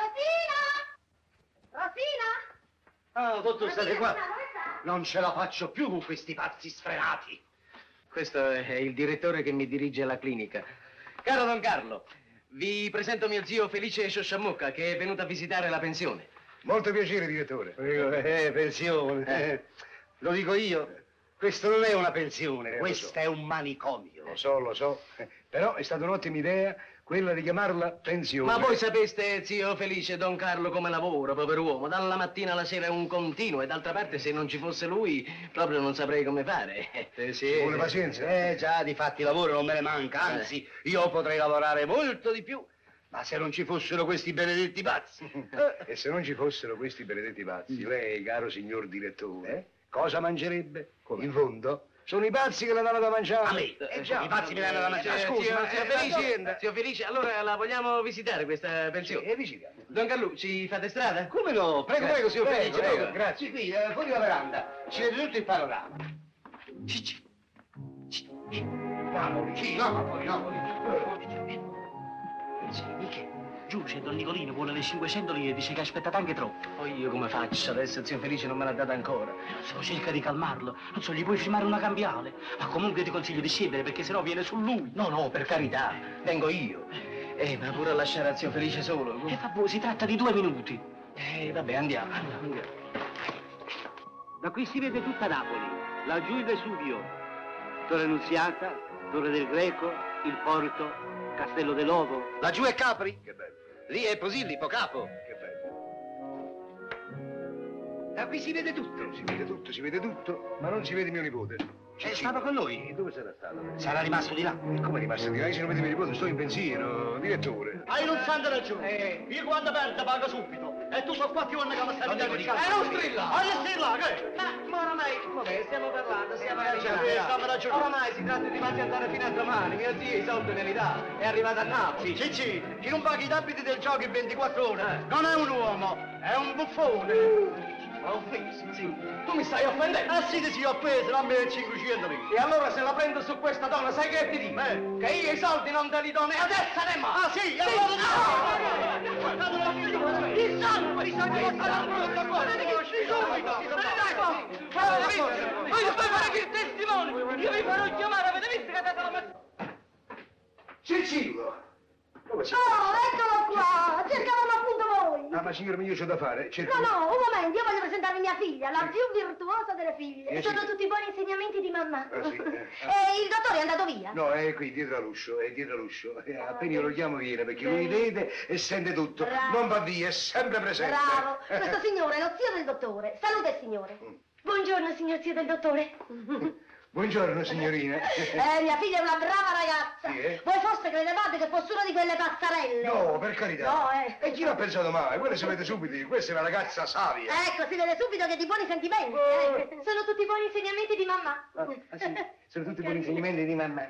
Rosina! Dottor, state qua. Dove sta? Non ce la faccio più con questi pazzi sfrenati. Questo è il direttore che mi dirige la clinica. Caro Don Carlo, vi presento mio zio Felice Sciosciamucca, che è venuto a visitare la pensione. Molto piacere, direttore. Pensione. Lo dico io. Questo non è una pensione, lo questo so. è un manicomio. Lo so. Però è stata un'ottima idea quella di chiamarla pensione. Ma voi sapeste, zio Felice, Don Carlo come lavora, pover'uomo, dalla mattina alla sera è un continuo, e d'altra parte se non ci fosse lui proprio non saprei come fare. Ci vuole pazienza. Già, di fatti lavoro non me ne manca, anzi, io potrei lavorare molto di più. Ma se non ci fossero questi benedetti pazzi. E se non ci fossero questi benedetti pazzi, lei, caro signor direttore, cosa mangerebbe? Come? In fondo, sono i pazzi che le danno da mangiare. A me? Già. I pazzi mi danno da mangiare. Scusi, ma zio Felice, zio Felice, allora la vogliamo visitare questa pensione? E visitiamo. Don Carlo, ci fate strada? Come no? Prego, signor Felice, prego. Grazie. Qui, fuori la veranda. Ci vede tutto il panorama. Napoli, sì, Napoli. Sì, mica. Giù c'è Don Nicolino, vuole le 500 lire, dice che ha aspettato anche troppo. Poi io come faccio? Adesso zio Felice non me l'ha data ancora. Se lo cerca di calmarlo, non so, gli puoi firmare una cambiale. Ma comunque ti consiglio di scendere, perché sennò viene su lui. No, per carità, vengo io. Ma pure a lasciare a zio Felice solo. E vabbè, si tratta di 2 minuti. Vabbè, andiamo. Da qui si vede tutta Napoli, laggiù il Vesuvio, Torre Nunziata, Torre del Greco, il Porto, Castello dell'Ovo. Laggiù è Capri. Che bello. Lì è Posillipo, capo. Che bello. Da qui si vede tutto. Si vede tutto, ma non si vede mio nipote. È stato con noi. E dove sarà stato? Sarà rimasto di là. E come è rimasto di là? Io se non vede mio nipote sto in pensiero, direttore. Hai non santa ragione. Io quando perdo pago subito. E tu so qua più che va a stare Non di dico, non strilla! Voglio strilla, che? Ma oramai, vabbè, stiamo parlando, stiamo Stiamo ragionando. Oramai si tratta di andare fino a domani, mio zio i soldi me li dà, è arrivato a Napoli. Cicci, chi non paga i debiti del gioco in 24 ore non è un uomo, è un buffone. Ma offesi, sì. Tu mi stai offendendo? Ah sì, sì, ho preso, dammi 500 lì. E allora se la prendo su questa donna, sai che ti dico? Che io i soldi non te li do ne adesso ne ma! Ah sì, allora Il sangue di sangue! Voglio fare il testimone! Io vi farò chiamare, avete visto che date la mezza... Cicillo! Dove sei? Oh, eccolo qua! Cercavamo appunto voi! Ah, ma signor mio, c'ho da fare. Cerco... No, un momento, io voglio presentarvi mia figlia, la più virtuosa delle figlie. Sono tutti i buoni insegnamenti di mamma. Ah, sì, E il dottore è andato via? No, è qui, dietro all'uscio, è dietro all'uscio. Appena io lo chiamo viene, perché lui vede e sente tutto. Bravo. Non va via, è sempre presente. Bravo! Questo signore è lo zio del dottore. Saluta il signore. Buongiorno, signor zio del dottore. Buongiorno, signorina. Mia figlia è una brava ragazza. Sì, eh? Voi forse credevate che fosse una di quelle passarelle? No, per carità. No, E chi l'ha pensato mai? Quella si vede subito, questa è una ragazza savia. Ecco, si vede subito che è di buoni sentimenti. Sono tutti buoni insegnamenti di mamma. Ah, sì? Sono tutti buoni insegnamenti di mamma.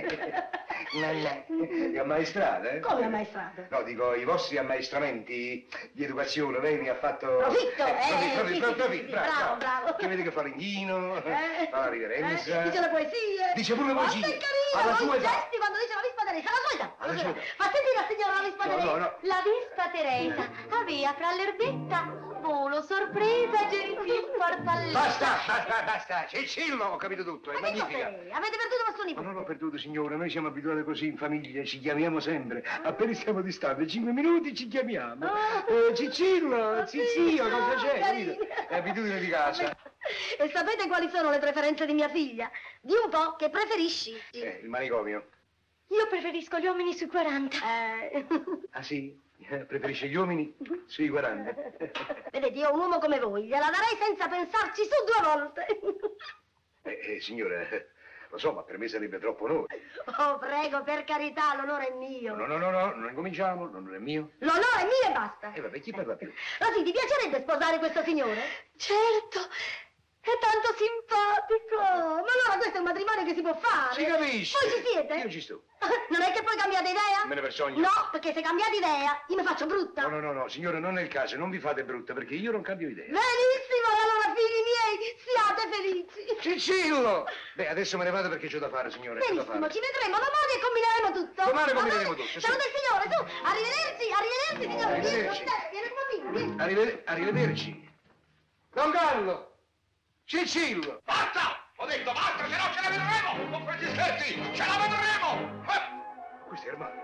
Di ammaestrata, eh? Come ammaestrato? No, dico, i vostri ammaestramenti di educazione, lei ne ha fatto... Profitto, Profitto, bravo. Che vede che fa l'inghino, fa la riverenza. Dice le poesie. Dice pure le poesie. Ma che carino, Alla con sua i età. gesti quando dice la vispa Teresa, alla sua età. Alla sua età. Fa sentire la signora la vispa No, Teresa. no. La vispa Teresa aveva fra l'erbetta volo sorpresa gentil farfalletta. Basta, Cicillo, ho capito tutto, è Ma che magnifica. cos'è? Avete perduto vostro Ma nipote? non l'ho perduto, signora, noi siamo abituati così in famiglia, ci chiamiamo sempre. Appena stiamo distanti, 5 minuti ci chiamiamo. Cicillo, zio, cosa c'è? Capito? È abitudine di casa. E sapete quali sono le preferenze di mia figlia? Di un po' che preferisci. Il manicomio. Io preferisco gli uomini sui 40. Ah sì? Preferisce gli uomini sui 40. Vedete, io un uomo come voi gliela darei senza pensarci su 2 volte. Signora, lo so, ma per me sarebbe troppo onore. Oh, prego, per carità, l'onore è mio. No, non incominciamo, l'onore è mio. L'onore è mio e basta. E vabbè, chi parla più? Rosì, ti piacerebbe sposare questo signore? Certo, è tanto simpatico. Ma allora questo è un matrimonio che si può fare. Si capisce. Voi ci siete? Io ci sto. Non è che poi cambiate idea? Me ne vergogno. No, perché se cambiate idea, io mi faccio brutta. No, signora, non è il caso, non vi fate brutta, perché io non cambio idea. Benissimo, e allora figli miei, siate felici. Cicillo! Beh, adesso me ne vado perché c'ho da fare, signore. c'ho da Benissimo, fare. ci vedremo domani e combineremo tutto. Domani Va combineremo bene? tutto, sì. Saluta il signore, su, arrivederci, signore. Arrivederci. Vieni qua, vieni. Arrivederci. Don Carlo! Cicillo! Basta! Ho detto basta, se no ce la vedremo! Non fate scherzi! Ce la vedremo! Questo è armato.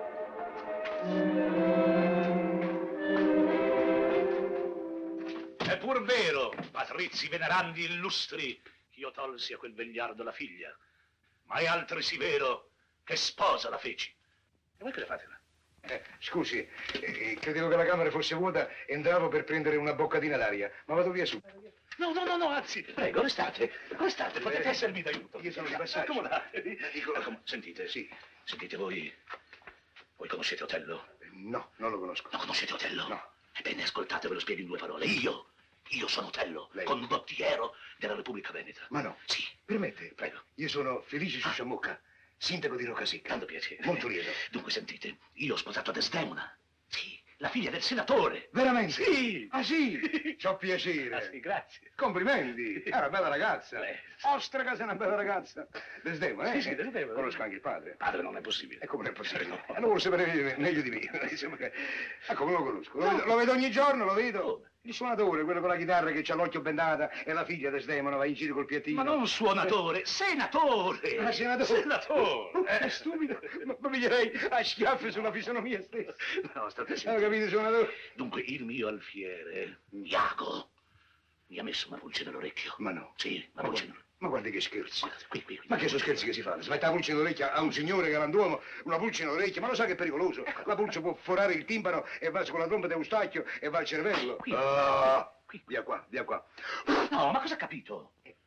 È pur vero, patrizi venerandi illustri, che io tolsi a quel vegliardo la figlia, ma è altresì vero che sposa la feci. E voi che le fate là? Scusi, credevo che la camera fosse vuota, entravo per prendere una boccatina d'aria, ma vado via su. No, anzi, prego, restate, potete essermi d'aiuto. Io sono di passaggio. Accomodate. Dico... Sentite, sì. Sentite voi conoscete Otello? No, non lo conosco. Non conoscete Otello? No. Ebbene, ascoltate, ve lo spiego in 2 parole. Io sono Otello, Lei? condottiero della Repubblica Veneta. Ma no. Sì. Permette? Prego. Io sono Felice Ciuciamocca, sindaco di Rocasecca. Tanto piacere. Molto lieto. Dunque, sentite, io ho sposato Desdemona. Sì, la figlia del senatore. Veramente? Sì. Ah sì? C'ho piacere. Ah, sì, grazie. Complimenti. È una bella ragazza. Ostraca, sei una bella ragazza. Desdemona, Sì, sì, Desdemona. Conosco anche il padre. Padre non è possibile. E come non è possibile? No. Non vuole sapere meglio di me. Insomma, come lo conosco? Lo vedo ogni giorno, lo vedo. Come? Il suonatore, quello con la chitarra che c'ha l'occhio bendata e la figlia Desdemona va in giro col piattino. Ma non suonatore, senatore. Ah, senatore. Senatore. Stupido. Ma piglierei a schiaffi sulla fisionomia stessa. No, state Ho sentendo. capito, suonatore? Dunque, il mio alfiere, Iago, mi ha messo una pulce nell'orecchio. Ma no. Sì, una pulce nell'orecchio. Ma guardi che scherzi. Guardate, qui. Ma che sono scherzi che si fanno? Si mette la pulce nell'orecchio a un signore galantuomo, una pulce nell'orecchio, ma lo sa che è pericoloso? La pulce può forare il timpano e va con la tromba di Eustachio e va al cervello. Qui. Ah, via qua. No, ma cosa ha capito?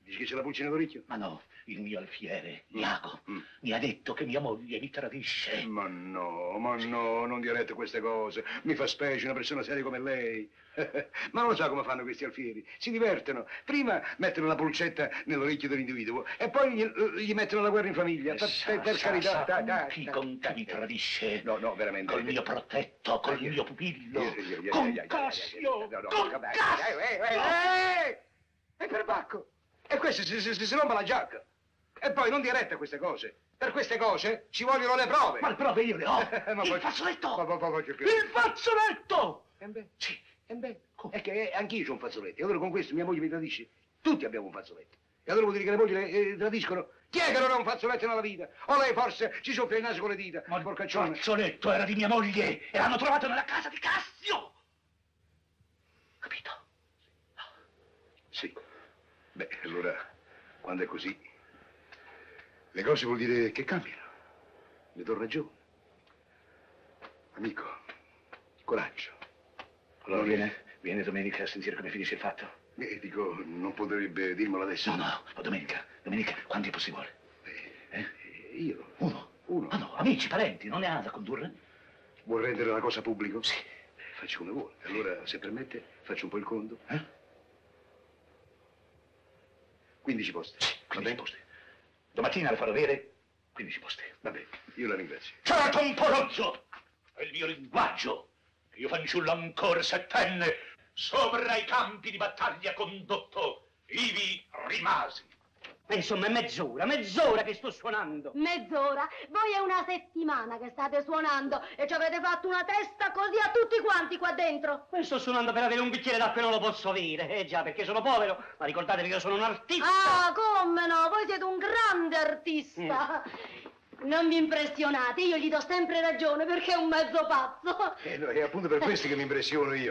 Dici che c'è la pulce nell'orecchio? Ma no, il mio alfiere, Iago, mi ha detto che mia moglie mi tradisce. Ma no, non dia retta a queste cose. Mi fa specie una persona seria come lei. Ma non lo sa come fanno questi alfieri. Si divertono. Prima mettono la pulcetta nell'orecchio dell'individuo e poi gli mettono la guerra in famiglia. Per carità. Chi con te mi tradisce? No, veramente. Col mio protetto, col mio pupillo. Con Cassio! E per Bacco! E questo si rompe la giacca. E poi non dia retta a queste cose. Per queste cose ci vogliono le prove. Ma le prove io le ho. Il fazzoletto! Il fazzoletto! Sì. È che anch'io ho un fazzoletto. E allora con questo mia moglie mi tradisce. Tutti abbiamo un fazzoletto. E allora vuol dire che le mogli le tradiscono? Chi è che non ha un fazzoletto nella vita? O lei forse ci soffia il naso con le dita? Ma il fazzoletto era di mia moglie e l'hanno trovato nella casa di Cassio. Capito? Sì. Beh, allora, quando è così, le cose vuol dire che cambiano. Le do ragione. Amico, coraggio. Allora viene domenica a sentire come finisce il fatto. Dico, non potrebbe dirmelo adesso? No, domenica, quando è possibile? Io? Uno? Ma no, amici, parenti, non ne ha da condurre? Vuol rendere la cosa pubblico? Sì. Faccio come vuole. Allora, se permette, faccio un po' il conto. 15 posti. Sì, 15 posti. Domattina le farò avere 15 posti. Vabbè, io la ringrazio. Certo un porozzo! È il mio linguaggio. Io fanciullo ancora settenne, sopra i campi di battaglia condotto, ivi rimasi. Insomma, è mezz'ora che sto suonando. Mezz'ora? Voi è una settimana che state suonando e ci avete fatto una testa così a tutti quanti qua dentro. Sto suonando per avere un bicchiere d'acqua e non lo posso avere. Già, perché sono povero, ma ricordatevi che io sono un artista. Ah, come no? Voi siete un grande artista. Non vi impressionate, io gli do sempre ragione perché è un mezzo pazzo. No, è appunto per questo che mi impressiono io,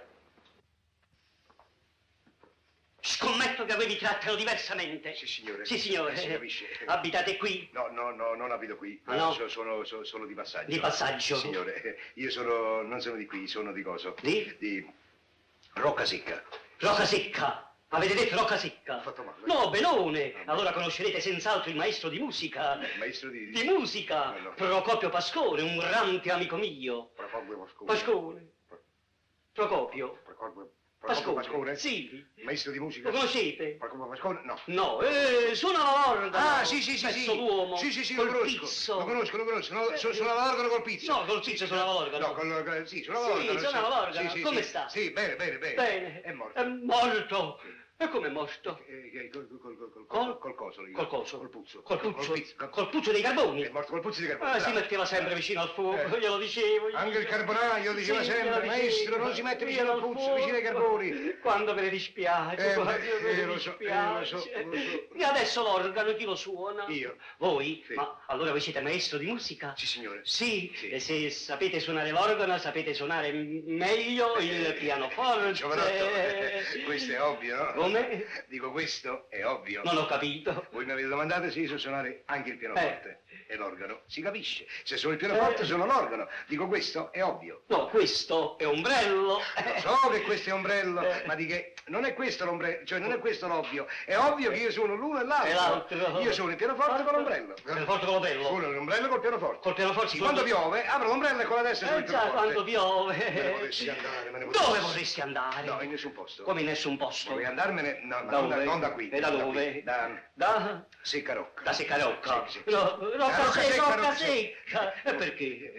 Scommetto che a voi vi trattano diversamente. Sì, signore. Sì, signore. Si capisce. Abitate qui? No, non abito qui. Ah, no? Sono di passaggio. Di passaggio? Sì, signore. Io non sono di qui, sono di coso. Di Roccasecca. Roccasecca? Avete detto Roccasecca? Ho fatto male. No, benone. Allora conoscerete senz'altro il maestro di musica. Il maestro di musica? No. Procopio Pascone, un grande amico mio. Procopio Pascone. Procopio. Pascone? Sì. Maestro di musica? Lo conoscete? Procopio Pascone? No. No, suona l'organo. Ah, sì. Pezzo d'uomo. Sì, col lo conosco. pizzo. Lo conosco. No, suonava l'organo col pizzo. No, col pizzo suonava l'organo. No, sì, suonava l'organo. Sì, suonava l'organo. Sì, Come sta? Sì, bene. Bene. È morto. È morto. E come è morto? Col coso lì. Col coso? Col puzzo. Col puzzo dei carboni? È morto col puzzo dei carboni. Si metteva sempre vicino al fuoco, glielo dicevo. Anche il carbonaio diceva sempre, maestro, non si mette vicino al puzzo, vicino ai carboni. Quando me ne dispiace, lo so. E adesso l'organo chi lo suona? Io. Voi? Sì. Ma allora voi siete maestro di musica? Sì, signore. Sì. E se sapete suonare l'organo, sapete suonare meglio il pianoforte. Giovanotto, questo è ovvio, no? Come? Dico, questo è ovvio. Non ho capito. Voi mi avete domandato se io so suonare anche il pianoforte. E l'organo, si capisce. Se sono il pianoforte, sono l'organo. Dico, questo è ovvio. No, questo è ombrello. Lo so che questo è ombrello, ma di che non è questo l'ombrello, cioè non è questo l'ovvio. È ovvio che io sono l'uno e l'altro. Io sono il pianoforte con l'ombrello. Pianoforte con l'ombrello? Sono l'ombrello col pianoforte. Col pianoforte? Sì, quando piove, apro l'ombrello e con la destra sono il pianoforte. Quando piove. Me ne potessi andare, Dove vorresti andare? No, in nessun posto. Come in nessun posto? Vorrei andarmene, no, ma non da qui. E da dove? Da Seccarocca. Da Seccarocca? Sì. No, Rocca secca. E perché?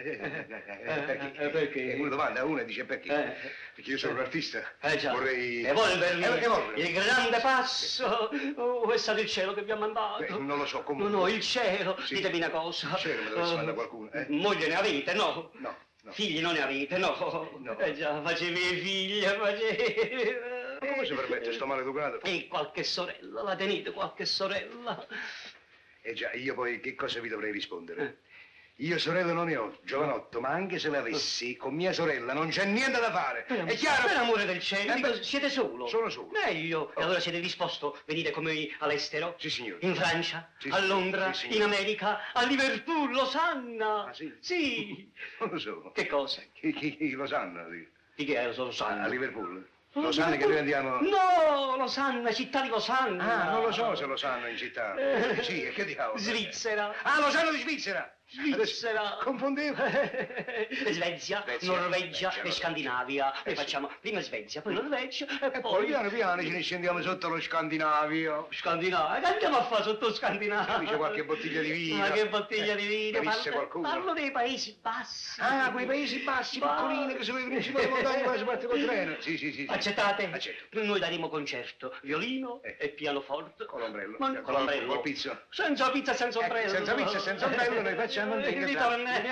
Perché? Una domanda, una dice perché? Perché io sono un artista. Già. Vorrei... Evolvermi. Evolvermi. Il grande passo. È stato il cielo che vi ha mandato. Non lo so, comunque. No, il cielo. Sì. Ditemi una cosa. Il cielo me dovesse mandare qualcuno, Moglie ne avete, no? No. Figli non ne avete, no? Già, facevi figlia, facevi... Ma come si permette sto maleducato? E qualche sorella, la tenete qualche sorella? Già, io poi che cosa vi dovrei rispondere? Io sorella non ne ho, giovanotto, ma anche se l'avessi, con mia sorella non c'è niente da fare. È chiaro? Per amore del cielo, dico, siete solo? Sono solo. Meglio. E allora siete disposto? Venite con me all'estero? Sì, signore. In Francia? Sì, a Londra? sì, in America? A Liverpool? Losanna? Ah, sì? Sì. Non lo so. Che cosa? Chi lo sanno? Di che è Losanna? A Liverpool? Losanna che noi andiamo... No, Losanna, città di Losanna. Ah, non lo so se lo sanno in città. Sì, e che diavolo? Svizzera. Ah, lo sanno di Svizzera. Svizzera. Adesso confondevo. Svezia, Norvegia e Scandinavia. Noi facciamo prima Svezia, poi Norvegia E poi piano piano ce ne scendiamo sotto lo Scandinavio. Scandinavia, che andiamo a fare sotto Scandinavia? C'è qualche bottiglia di vino. Ma che bottiglia di vino? Capisse qualcuno? Parlo dei Paesi Bassi. Ah, quei Paesi bassi, piccolini, che sono i principali montagne quando si parte col treno. Sì. Accettate? Accetto. Noi daremo concerto, violino e pianoforte. Con l'ombrello. Con l'ombrello. Col pizzo. Senza pizza e senza ombrello. Senza pizza e senza ombrello noi facciamo il ritornello.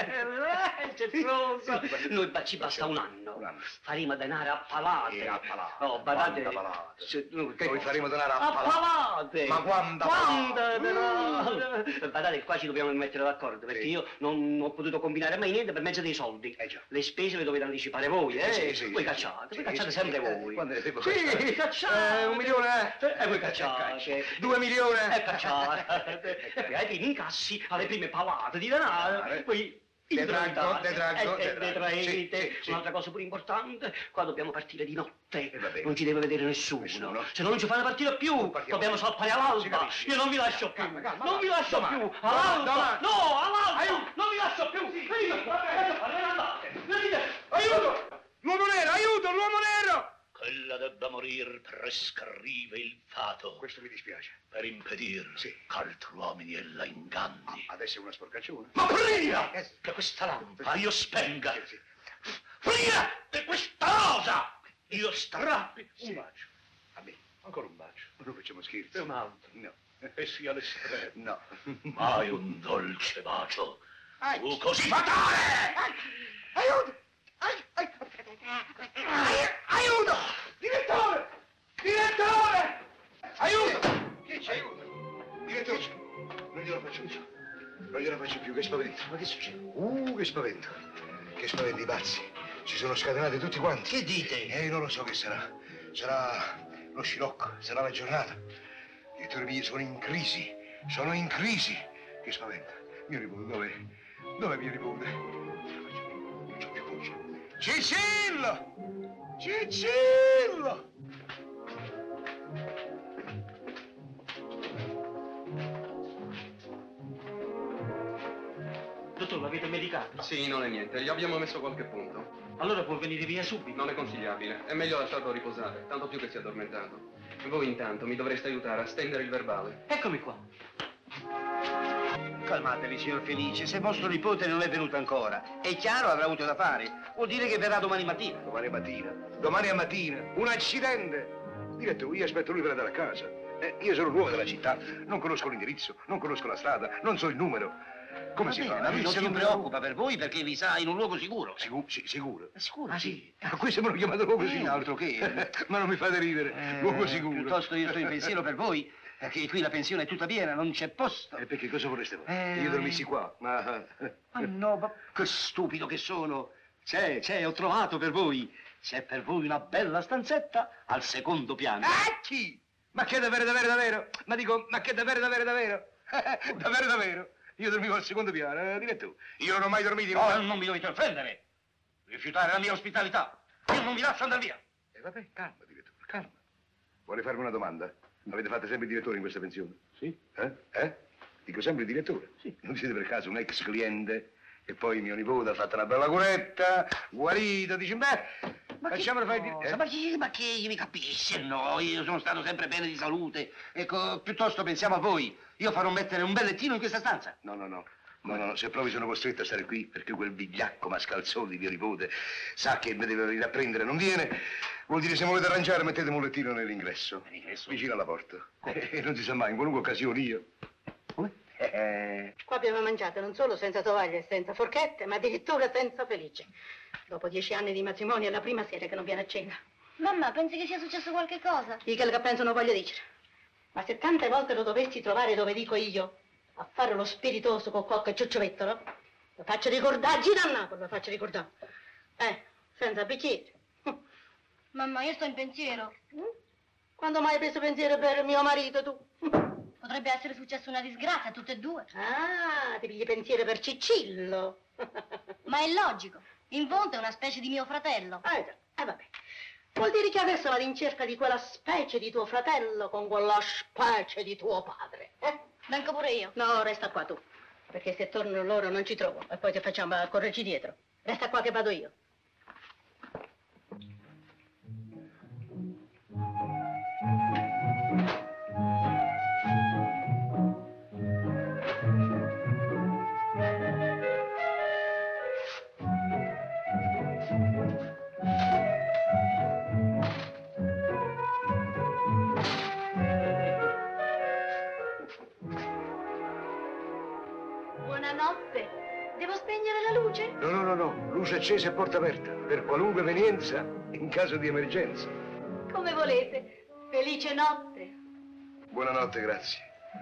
Noi ci basta un anno. Faremo denaro a palate. A palate. Oh, badate. Noi faremo denaro a palate. Ma quando? Badate, qua ci dobbiamo mettere d'accordo, perché io non ho potuto combinare mai niente per mezzo dei soldi. Già. Le spese le dovete anticipare voi, Sì. Voi cacciate sempre voi. Quando ne devo Sì, cacciate. 1 milione? E voi cacciate. 2 milioni? E cacciate. E poi ai primi incassi, alle prime palate di denaro, poi... Detraete. Sì. Un'altra cosa pure importante, qua dobbiamo partire di notte. Va bene. Non ci deve vedere nessuno. Se no non ci fanno partire più. Dobbiamo salpare all'alba. Io non vi lascio più. Non vi lascio più. All'alba. No, all'alba. Non vi lascio più. Venite. Aiuto! L'uomo nero, aiuto, l'uomo nero! Quella debba morir prescrive il fato. Questo mi dispiace. Per impedir che altri uomini e la inganni. Adesso è una sporcacciona. Ma prima che questa lampa io spenga, prima che questa rosa io strappi un bacio. A me, ancora un bacio. Ma non facciamo scherzi. E un altro. No. E sia l'estremo. No. Mai un dolce bacio. Ai. Fu così fatale! Aiuto! Aiuto! Direttore! Direttore! Aiuto! Che c'è? Aiuto! Direttore! Non glielo faccio più. Non glielo faccio più, che spavento. Ma che succede? Che spavento. Che spavento, i pazzi. Si sono scatenati tutti quanti. Che dite? Non lo so che sarà. Sarà lo scirocco, sarà la giornata. Direttore mio, sono in crisi. Sono in crisi. Che spavento. Mio nipote, dov'è? Dov'è mio nipote? Non c'ho più voce. Cicillo! Cicillo! Dottor, l'avete medicato? Sì, non è niente, gli abbiamo messo qualche punto. Allora può venire via subito. Non è consigliabile, è meglio lasciarlo riposare, tanto più che si è addormentato. Voi intanto mi dovreste aiutare a stendere il verbale. Eccomi qua. Calmatevi, signor Felice, se vostro nipote non è venuto ancora, è chiaro avrà avuto da fare. Vuol dire che verrà domani mattina. Domani mattina? Domani a mattina? Un accidente! Direttore, io aspetto lui per andare a casa. Io sono nuovo della città, non conosco l'indirizzo, non conosco la strada, non so il numero. Come si fa? Ma lui non si preoccupa per voi perché vi sa in un luogo sicuro. Sicuro? Sicuro? Ah sì? A questo me lo chiamate luogo sicuro? Altro che. Ma non mi fate ridere, luogo sicuro. Piuttosto io sto in pensiero per voi, perché qui la pensione è tutta piena, non c'è posto. E perché cosa vorreste fare? Io dormissi qua, ma... Ma no, ma che stupido che sono. C'è, ho trovato per voi. C'è per voi una bella stanzetta al secondo piano. Chi? Ma che davvero? Ma dico, ma che davvero? Davvero? Io dormivo al secondo piano, direttore. Io non ho mai dormito in No, non mi dovete offendere. Rifiutare la mia ospitalità. Io non vi lascio andare via. Vabbè, calma, direttore, calma. Vuole farmi una domanda? Avete fatto sempre il direttore in questa pensione? Sì. Dico sempre il direttore? Sì. Non siete per caso un ex cliente? E poi mio nipote ha fatto una bella curetta, guarito, dice, facciamolo fare il direttore. Ma che mi capisce? No, io sono stato sempre bene di salute. Ecco, piuttosto pensiamo a voi. Io farò mettere un bel lettino in questa stanza. No, se proprio sono costretto a stare qui, perché quel vigliacco mascalzone di mio nipote sa che mi deve venire a prendere, non viene, vuol dire se volete arrangiare mettete un lettino nell'ingresso. Vicino alla porta. E non si sa mai, in qualunque occasione io. Come? Qua abbiamo mangiato non solo senza tovaglie e senza forchette, ma addirittura senza Felice. Dopo 10 anni di matrimonio è la prima sera che non viene a cena. Mamma, pensi che sia successo qualche cosa? Di quello che penso non voglio dire. Ma se tante volte lo dovessi trovare dove dico io, a fare lo spiritoso con qualche ciucciovettolo, lo faccio ricordare, gira a Napoli, lo faccio ricordare. Senza bicchiere. Mamma, io sto in pensiero. Quando mai hai preso pensiero per mio marito, tu? Potrebbe essere successa una disgrazia, tutte e due. Ah, ti pigli pensiero per Cicillo. Ma è logico. In fondo è una specie di mio fratello. Già, vabbè. Vuol dire che adesso vado in cerca di quella specie di tuo fratello con quella specie di tuo padre, eh? Vengo pure io. No, resta qua tu, perché se tornano loro non ci trovo e poi ti facciamo correrci dietro. Resta qua che vado io. Buonanotte. Devo spegnere la luce? No, luce accesa e porta aperta, per qualunque evenienza, in caso di emergenza. Come volete. Felice notte. Buonanotte, grazie.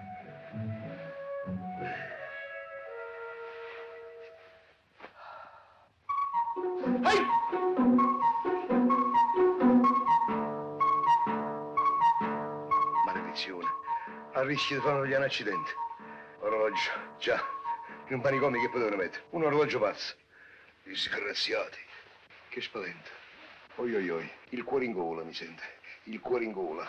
Maledizione, a rischio di fare un accidente. Orologio, già, in un manicomio che potevano mettere? Un orologio pazzo. Disgraziati. Che spavento. Oi oi oi, il cuore in gola, mi sente. Il cuore in gola.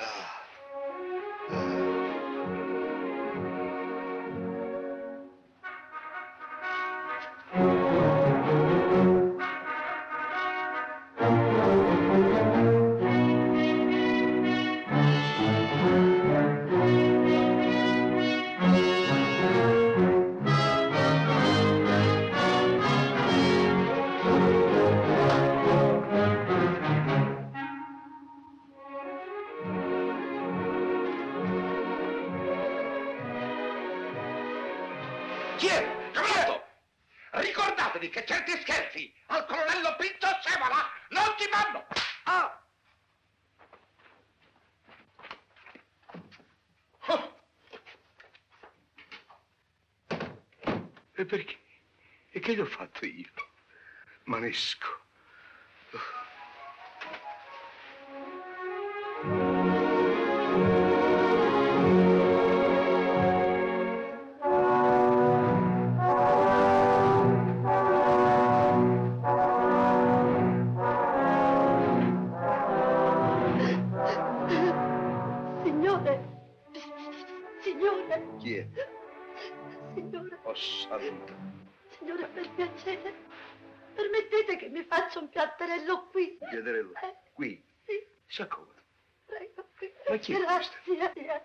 Chi è? Giovanotto! Ricordatevi che certi scherzi al colonnello Pinto Semola non si fanno! Ah! E perché? E che gli ho fatto io? Manesco. Signore, Chi è? signore, Oh, santo. signore, per piacere, permettete che mi faccia un piatterello qui. Piaterello, qui? Sì, Si accomoda. prego, qui. Ma chi è Grazie.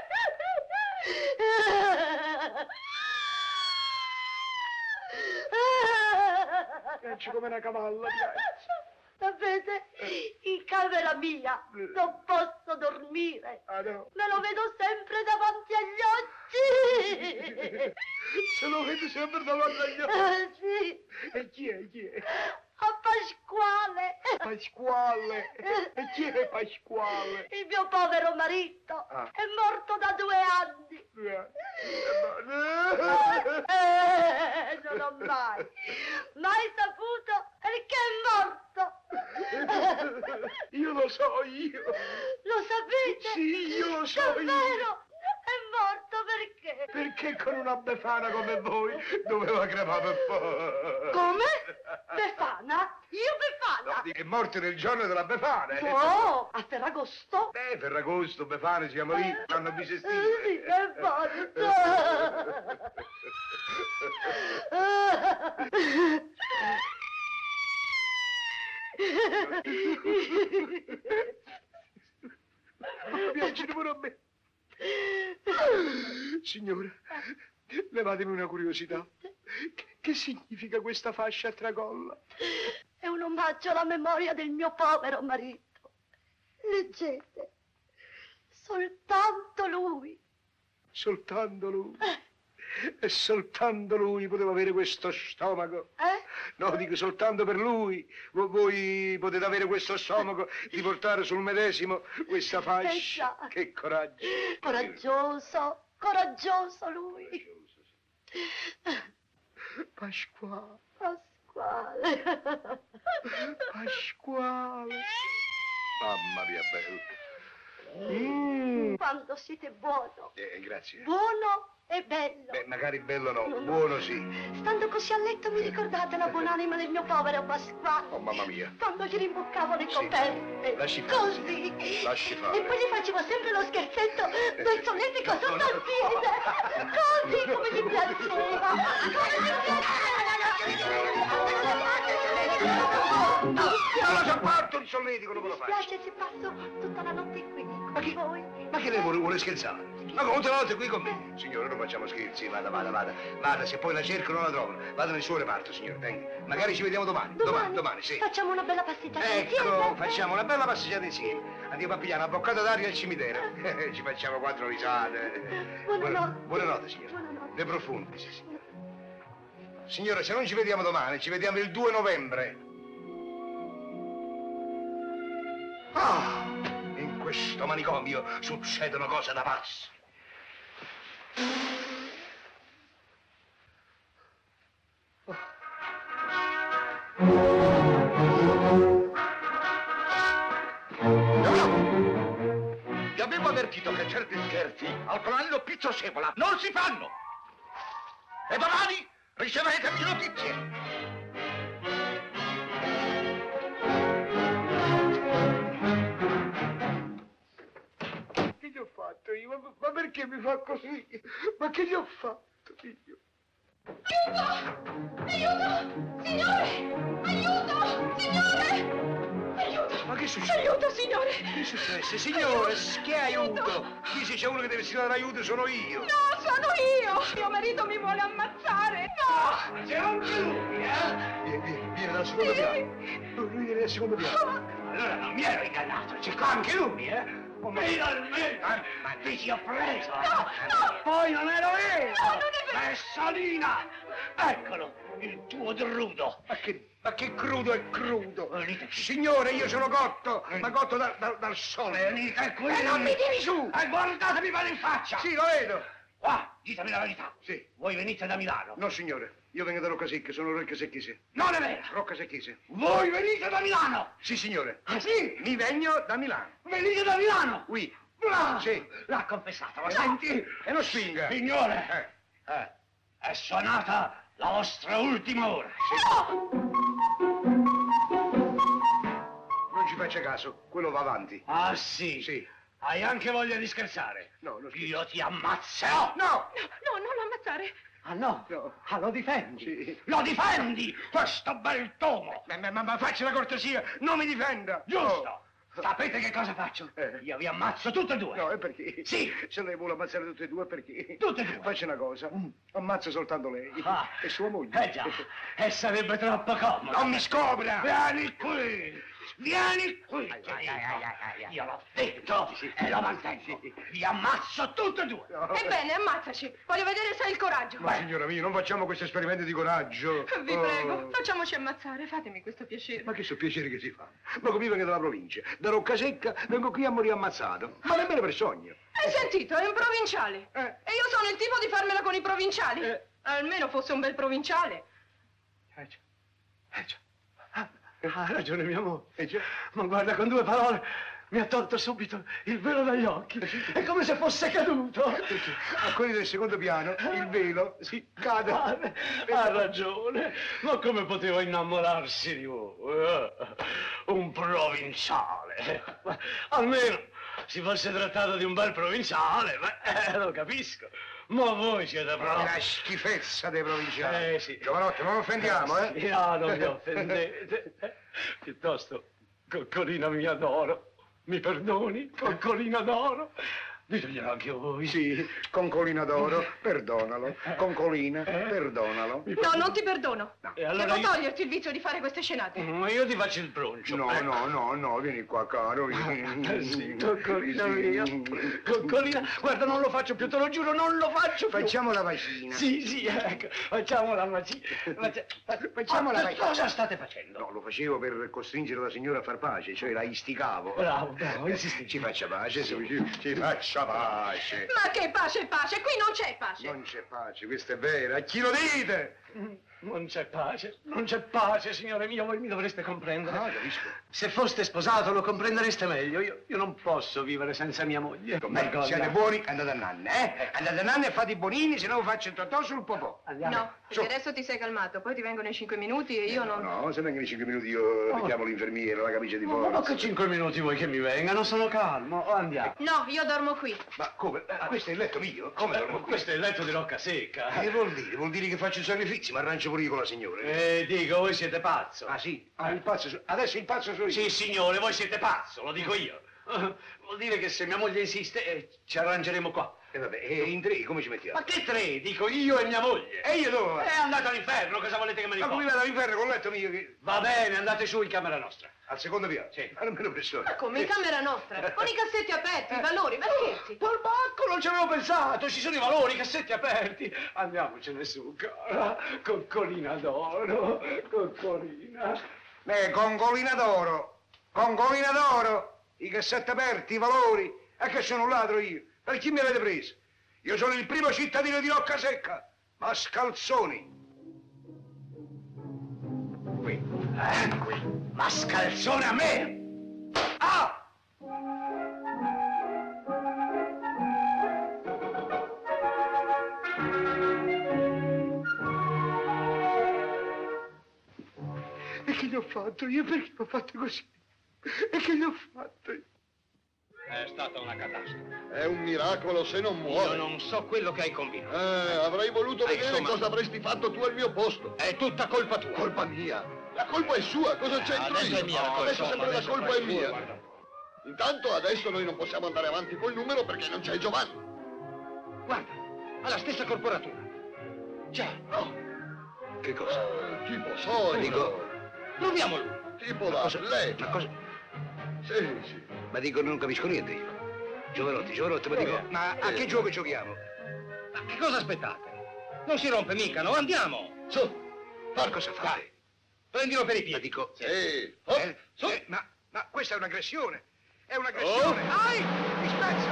Piange come una cavalla, Sapete, in camera mia non posso dormire. Ah, no? Me lo vedo sempre davanti agli occhi. Se lo vedo sempre davanti agli occhi. Sì. E chi è? Chi è? A Pasquale. Pasquale. E chi è Pasquale? Il mio povero marito è morto da 2 anni. Non ho mai saputo perché è morto. Io lo so, io. Lo sapete? Sì, io lo so, davvero? È morto perché? Perché con una befana come voi doveva crepare per forza. Come? Befana? Io Befana? No, è morto nel giorno della befana. No, a Ferragosto? Ferragosto, befane, siamo lì, fanno bisestire. Sì, è morto. Mi piace pure a me. Signora, levatemi una curiosità. Che significa questa fascia a tracolla? È un omaggio alla memoria del mio povero marito. Leggete, soltanto lui. Soltanto lui? E soltanto lui poteva avere questo stomaco? No, dico soltanto per lui. Voi potete avere questo stomaco di portare sul medesimo questa fascia. Che coraggio. Coraggioso, coraggioso lui. Pasquale. Pasquale. Pasquale. Mamma mia, bello. Quando siete buono. Grazie. Buono È bello. Beh, magari bello no, buono sì. Stando così a letto mi ricordate la buonanima del mio povero Pasquale. Oh, mamma mia. Quando gli rimboccavo le coperte. Lasci fare. Così. Lasci fare. E poi gli facevo sempre lo scherzetto del solletico sotto al piede. Così come gli piaceva. Allora già parto il solletico, non me lo Mi faccio. spiace se passo tutta la notte qui con voi. Ma che lei vuole scherzare? Ma come tutte le volte qui con me? Signore, non facciamo scherzi, vada. Vada, se poi la cerco non la trovo. Vada nel suo reparto, signore, venga. Magari ci vediamo domani. Domani, sì. Facciamo una bella passeggiata Ecco, insieme. facciamo una bella passeggiata insieme. Andiamo a pigliare una boccata d'aria al cimitero. Ci facciamo 4 risate. Buonanotte. Buonanotte, signore. Buonanotte. De profondi, sì. Signore, se non ci vediamo domani, ci vediamo il 2 novembre. Ah, in questo manicomio succedono cose da pazzi. Vi avevo avvertito che certi scherzi al colonnello Pizzo Scevola non si fanno. E domani riceverete più notizie. Che gli ho fatto io? Ma perché mi fa così? Ma che gli ho fatto io? Aiuto! Signore! Aiuto! Signore! Aiuto! Ma che succede? Aiuto, signore! Che è successo? Signore, che aiuto? Qui se c'è uno che deve dare aiuto sono io. No, sono io! Mio marito mi vuole ammazzare! No! C'è anche lui, eh? Viene dal secondo piano. Lui viene dal secondo piano. Allora non mi ero ingannato, c'è qua anche lui, eh? Finalmente! Ma ti ho preso! No! Poi non ero io! No, non è vero! È Salina! Eccolo, il tuo drudo! Ma che crudo è crudo! Signore, io sono cotto, ma cotto dal sole. Venite qui! E non mi tiri su! E guardatemi male in faccia! Sì, lo vedo! Qua, ditemi la verità. Sì. Voi venite da Milano? No, signore, io vengo da Roccasecca, sono Rocca Secchese. Non è vero! Rocca Secchese. Voi venite da Milano! Sì, signore. Ah, sì? Mi vengo da Milano. Venite da Milano! Oui. Bravo! Sì. L'ha confessato, lo senti? E non spinga. Signore, è suonata la vostra ultima ora. Non ci faccia caso, quello va avanti. Ah, sì? Sì. Hai anche voglia di scherzare? No, non scherzo. Io ti ammazzerò! No! No, non lo ammazzare! Ah, no? No. Ah, lo difendi? Sì. Lo difendi, questo bel tomo! Ma faccia la cortesia, non mi difenda! Giusto! Oh. Sapete che cosa faccio? Eh. Io vi ammazzo tutte e due! No, è perché? Sì. Se lei vuole ammazzare tutte e due, perché? Tutte e due. Faccia una cosa, ammazza soltanto lei. Ah. E sua moglie. Già, e sarebbe troppo comodo! Non mi scopra! Vieni qui! Vieni qui! Io l'ho detto e lo mantengo! Vi ammazzo tutte e due! No. Ebbene, ammazzaci! Voglio vedere se hai il coraggio! Ma signora mia, non facciamo questo esperimento di coraggio. Vi Oh. prego, facciamoci ammazzare, fatemi questo piacere. Ma che so piacere che si fa? Ma come io vengo dalla provincia, da Roccasecca, vengo qui a morire ammazzato. Ma nemmeno per sogno. Hai sentito? È un provinciale. Eh. E io sono il tipo di farmela con i provinciali. Almeno fosse un bel provinciale. Ha ragione, mio amore. già. Ma guarda, con 2 parole mi ha tolto subito il velo dagli occhi. È come se fosse caduto. A quelli del secondo piano, il velo si cade. Ha ragione. Ma come poteva innamorarsi di voi? Un provinciale. Almeno si fosse trattato di un bel provinciale, lo capisco. Ma voi siete proprio... La schifezza dei provinciali. Sì. Giovanotti, non offendiamo, eh? Sì, no, non mi offendete. Piuttosto, coccolina mia d'oro, mi perdoni, coccolina d'oro? Diteglielo anche voi. Sì, concolina d'oro, perdonalo. Concolina, perdonalo. No, non ti perdono. E allora Devo io- toglierti il vizio di fare queste scenate. Ma io ti faccio il broncio. No, vieni qua, caro. Sì, coccolina mia. Coccolina, guarda, non lo faccio più, te lo giuro, non lo faccio più. Facciamo la vacina. Sì, ecco, facciamo la macina. Facciamo la vacina. Cosa state facendo? No, lo facevo per costringere la signora a far pace, cioè la istigavo. Bravo, insisti. Ci faccia pace, ci faccia pace. Ma che pace, pace? Qui non c'è pace. Non c'è pace, questo è vero. A chi lo dite? Non c'è pace, signore mio, voi mi dovreste comprendere. Ah, capisco. Se foste sposato lo comprendereste meglio. Io non posso vivere senza mia moglie. Siete buoni, andate a nanne, eh? Andate a nanne e fate i bonini, se no vi faccio il totò sul popò. Andiamo. No, perché adesso ti sei calmato, poi ti vengono in 5 minuti e io non... No, se vengono i 5 minuti io richiamo l'infermiera, la camicia di forza. Ma che 5 minuti vuoi che mi vengano? Sono calmo. Andiamo. No, io dormo qui. Ma come? Questo è il letto mio? Come dormo qui? Questo è il letto di Rocca Secca. Che vuol dire? Vuol dire che faccio i sacrifici, ma arrancio pure io con la signora. Dico, voi siete pazzo. Ah, sì? Il pazzo adesso il pazzo sono io. Sì, signore, voi siete pazzo, lo dico io. Vuol dire che se mia moglie insiste, ci arrangeremo qua. E vabbè, e in 3 come ci mettiamo? Ma che 3? Dico io e mia moglie. E io dove? Andate all'inferno, cosa volete che me ne Ma faccia? come vado all'inferno con il letto mio? Va bene, andate su in camera nostra. Al secondo piano? Sì. Almeno per solo. Ma come in camera nostra? Con i cassetti aperti, i valori, ma scherzi? Polbacco, non ci avevo pensato, ci sono i valori, i cassetti aperti. Andiamocene su, cara. Coccolina d'oro, coccolina. Congolina d'oro, i cassetti aperti, i valori. E che sono un ladro io? Per chi mi avete preso? Io sono il primo cittadino di Rocca Secca, Mascalzoni. Qui, Mascalzone a me! Ah! E che gli ho fatto io? Perché mi ho fatto così? E che gli ho fatto io? È stata una catastrofe. È un miracolo se non muore. Io non so quello che hai combinato. Avrei voluto vedere insomma, cosa avresti fatto tu al mio posto. È tutta colpa tua. Colpa mia. La colpa è sua, cosa c'entro adesso io? è mia la colpa, adesso sempre la adesso colpa è tua, mia. guarda. Intanto adesso noi non possiamo andare avanti col numero perché non c'è Giovanni. Guarda, ha la stessa corporatura. Già. No. Che cosa? Tipo solido. Dico, Proviamo lui. Tipo da atleta. Ma cosa? Sì. Ma dico, non capisco niente io. Giovanotti, ma dico, ma a che gioco giochiamo? Ma che cosa aspettate? Non si rompe mica, no? Andiamo. Su. Ma cosa fate? Prendilo per i piedi. Ma dico, Sì. Su. ma questa è un'aggressione. È un'aggressione. Ai! Mi spezza.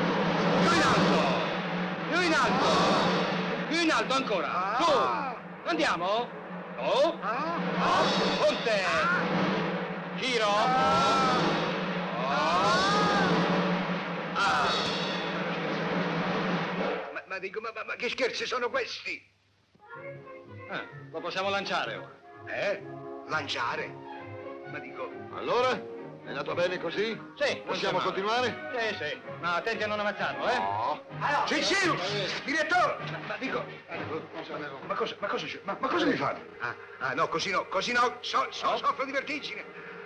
Più in alto. Più in alto ancora. Su. Andiamo. Oh. Ponte. Giro. Ma dico, ma che scherzi sono questi? Lo possiamo lanciare ora. Lanciare? Ma dico... Allora? È andato bene così? Sì. Possiamo continuare? Sì. Ma attenti a non ammazzarlo, eh? No. Ciccius! Direttore! Ma dico... Ma cosa mi fate? No, così no. Soffro di vertigine.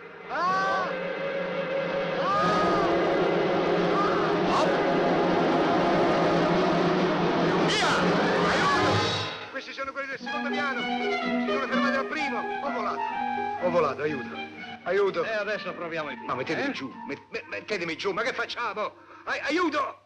Questi sono quelli del secondo piano. Si sono fermati al primo. Ho volato, aiuto. E adesso proviamo il piede. Ma mettetemi giù, mettetemi giù, ma che facciamo? Aiuto!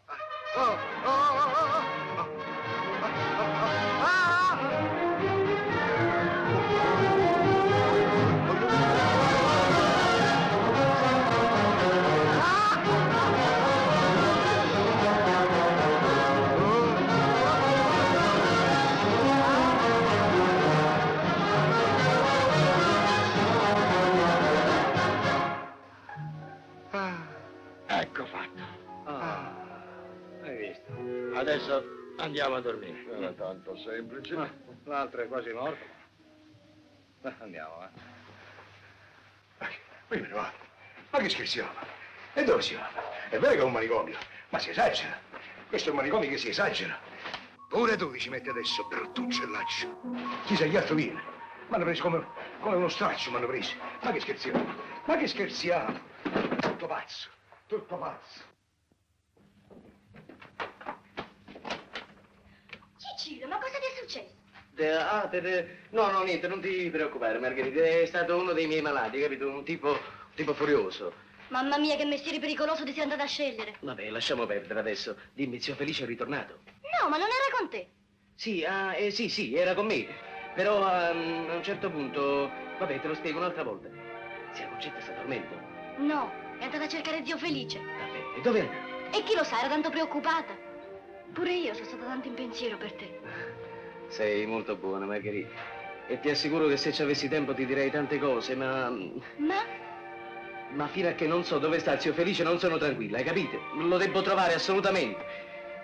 Ecco fatto. Hai visto? Adesso andiamo a dormire. Era tanto semplice. L'altro è quasi morto. Andiamo, Qui me ne vado. Ma che scherziamo? E dove si va? È vero che è un manicomio, ma si esagera. Questo è un manicomio che si esagera. Pure tu ci metti adesso, bruttuccellaccio. Chi sei, gli altri viene. Mi hanno preso come uno straccio, mi hanno preso. Ma che scherziamo? Tutto pazzo. Cicillo, ma cosa ti è successo? No, niente, non ti preoccupare, Margherita. È stato uno dei miei malati, capito? Un tipo furioso. Mamma mia, che mestiere pericoloso ti sei andata a scegliere. Vabbè, lasciamo perdere adesso. Dimmi, zio Felice è ritornato? No, ma non era con te. Sì, sì, era con me. Però a un certo punto... Vabbè, te lo spiego un'altra volta. Zia Concetta sta dormendo? No, è andata a cercare zio Felice. Vabbè, e dove è andato? E chi lo sa, era tanto preoccupata. Pure io sono stata tanto in pensiero per te. Sei molto buona, Margherita. E ti assicuro che se ci avessi tempo ti direi tante cose, ma... Ma fino a che non so dove sta il zio Felice non sono tranquilla, hai capito? Lo devo trovare assolutamente.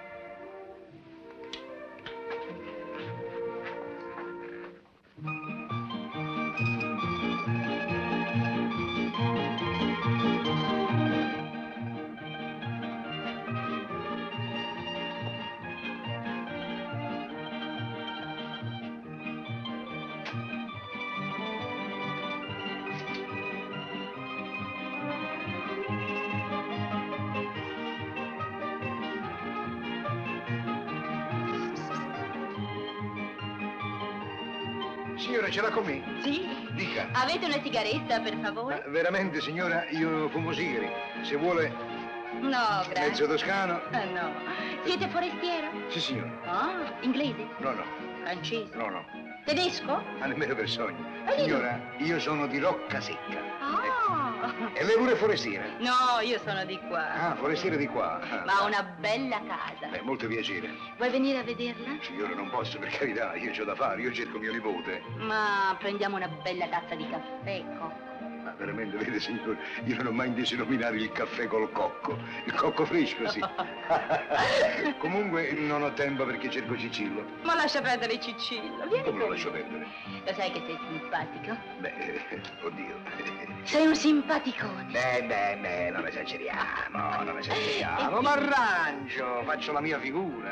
Signora, ce l'ha con me? Sì? Dica. Avete una sigaretta, per favore? Ma veramente, signora, io fumo sigari. Se vuole, No, grazie. mezzo toscano. No. Siete forestiero? Sì, signora. Ah, inglese? No, no. Francese? No, no. Tedesco? Ma nemmeno per sogno. Signora, io sono di Rocca Secca. Ah! E lei pure è forestiera? No, io sono di qua. Ah, forestiera di qua. Ma ho una bella casa. Beh, molto piacere. Vuoi venire a vederla? Signora, non posso, per carità, io c'ho da fare, io cerco mio nipote. Ma prendiamo una bella tazza di caffè, ecco. Ma veramente, vede, signore, io non ho mai inteso nominare il caffè col cocco. Il cocco fresco, sì. Comunque non ho tempo perché cerco Cicillo. Ma lascia perdere Cicillo, vieni Come lo con lascio me. perdere? Lo sai che sei simpatico? Beh, oddio. Sei un simpaticone. Beh, non esageriamo, ma arrangio, faccio la mia figura.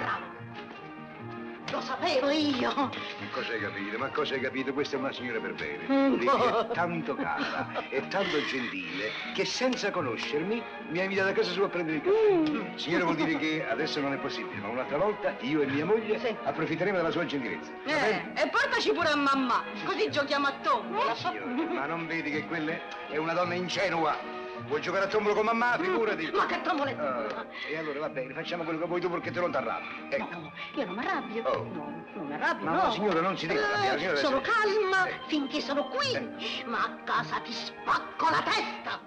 Lo sapevo io. Ma cosa hai capito? Ma cosa hai capito? Questa è una signora per bene. È tanto cara, è tanto gentile, che senza conoscermi mi ha invitato a casa sua a prendere il caffè. Signora, vuol dire che adesso non è possibile, ma un'altra volta io e mia moglie approfitteremo della sua gentilezza. E portaci pure a mamma, così giochiamo a tombola. Signora, ma non vedi che quella è una donna ingenua? Vuoi giocare a tombolo con mamma? Figurati. Ma che tomboletta! E allora va bene, facciamo quello che vuoi tu perché te non t'arrabbi. Ecco. No, io non mi arrabbio. No, non mi arrabbio, Ma no, signora, non si deve arrabbiare, signora, sono adesso- calma finché sono qui, ma a casa ti spacco la testa.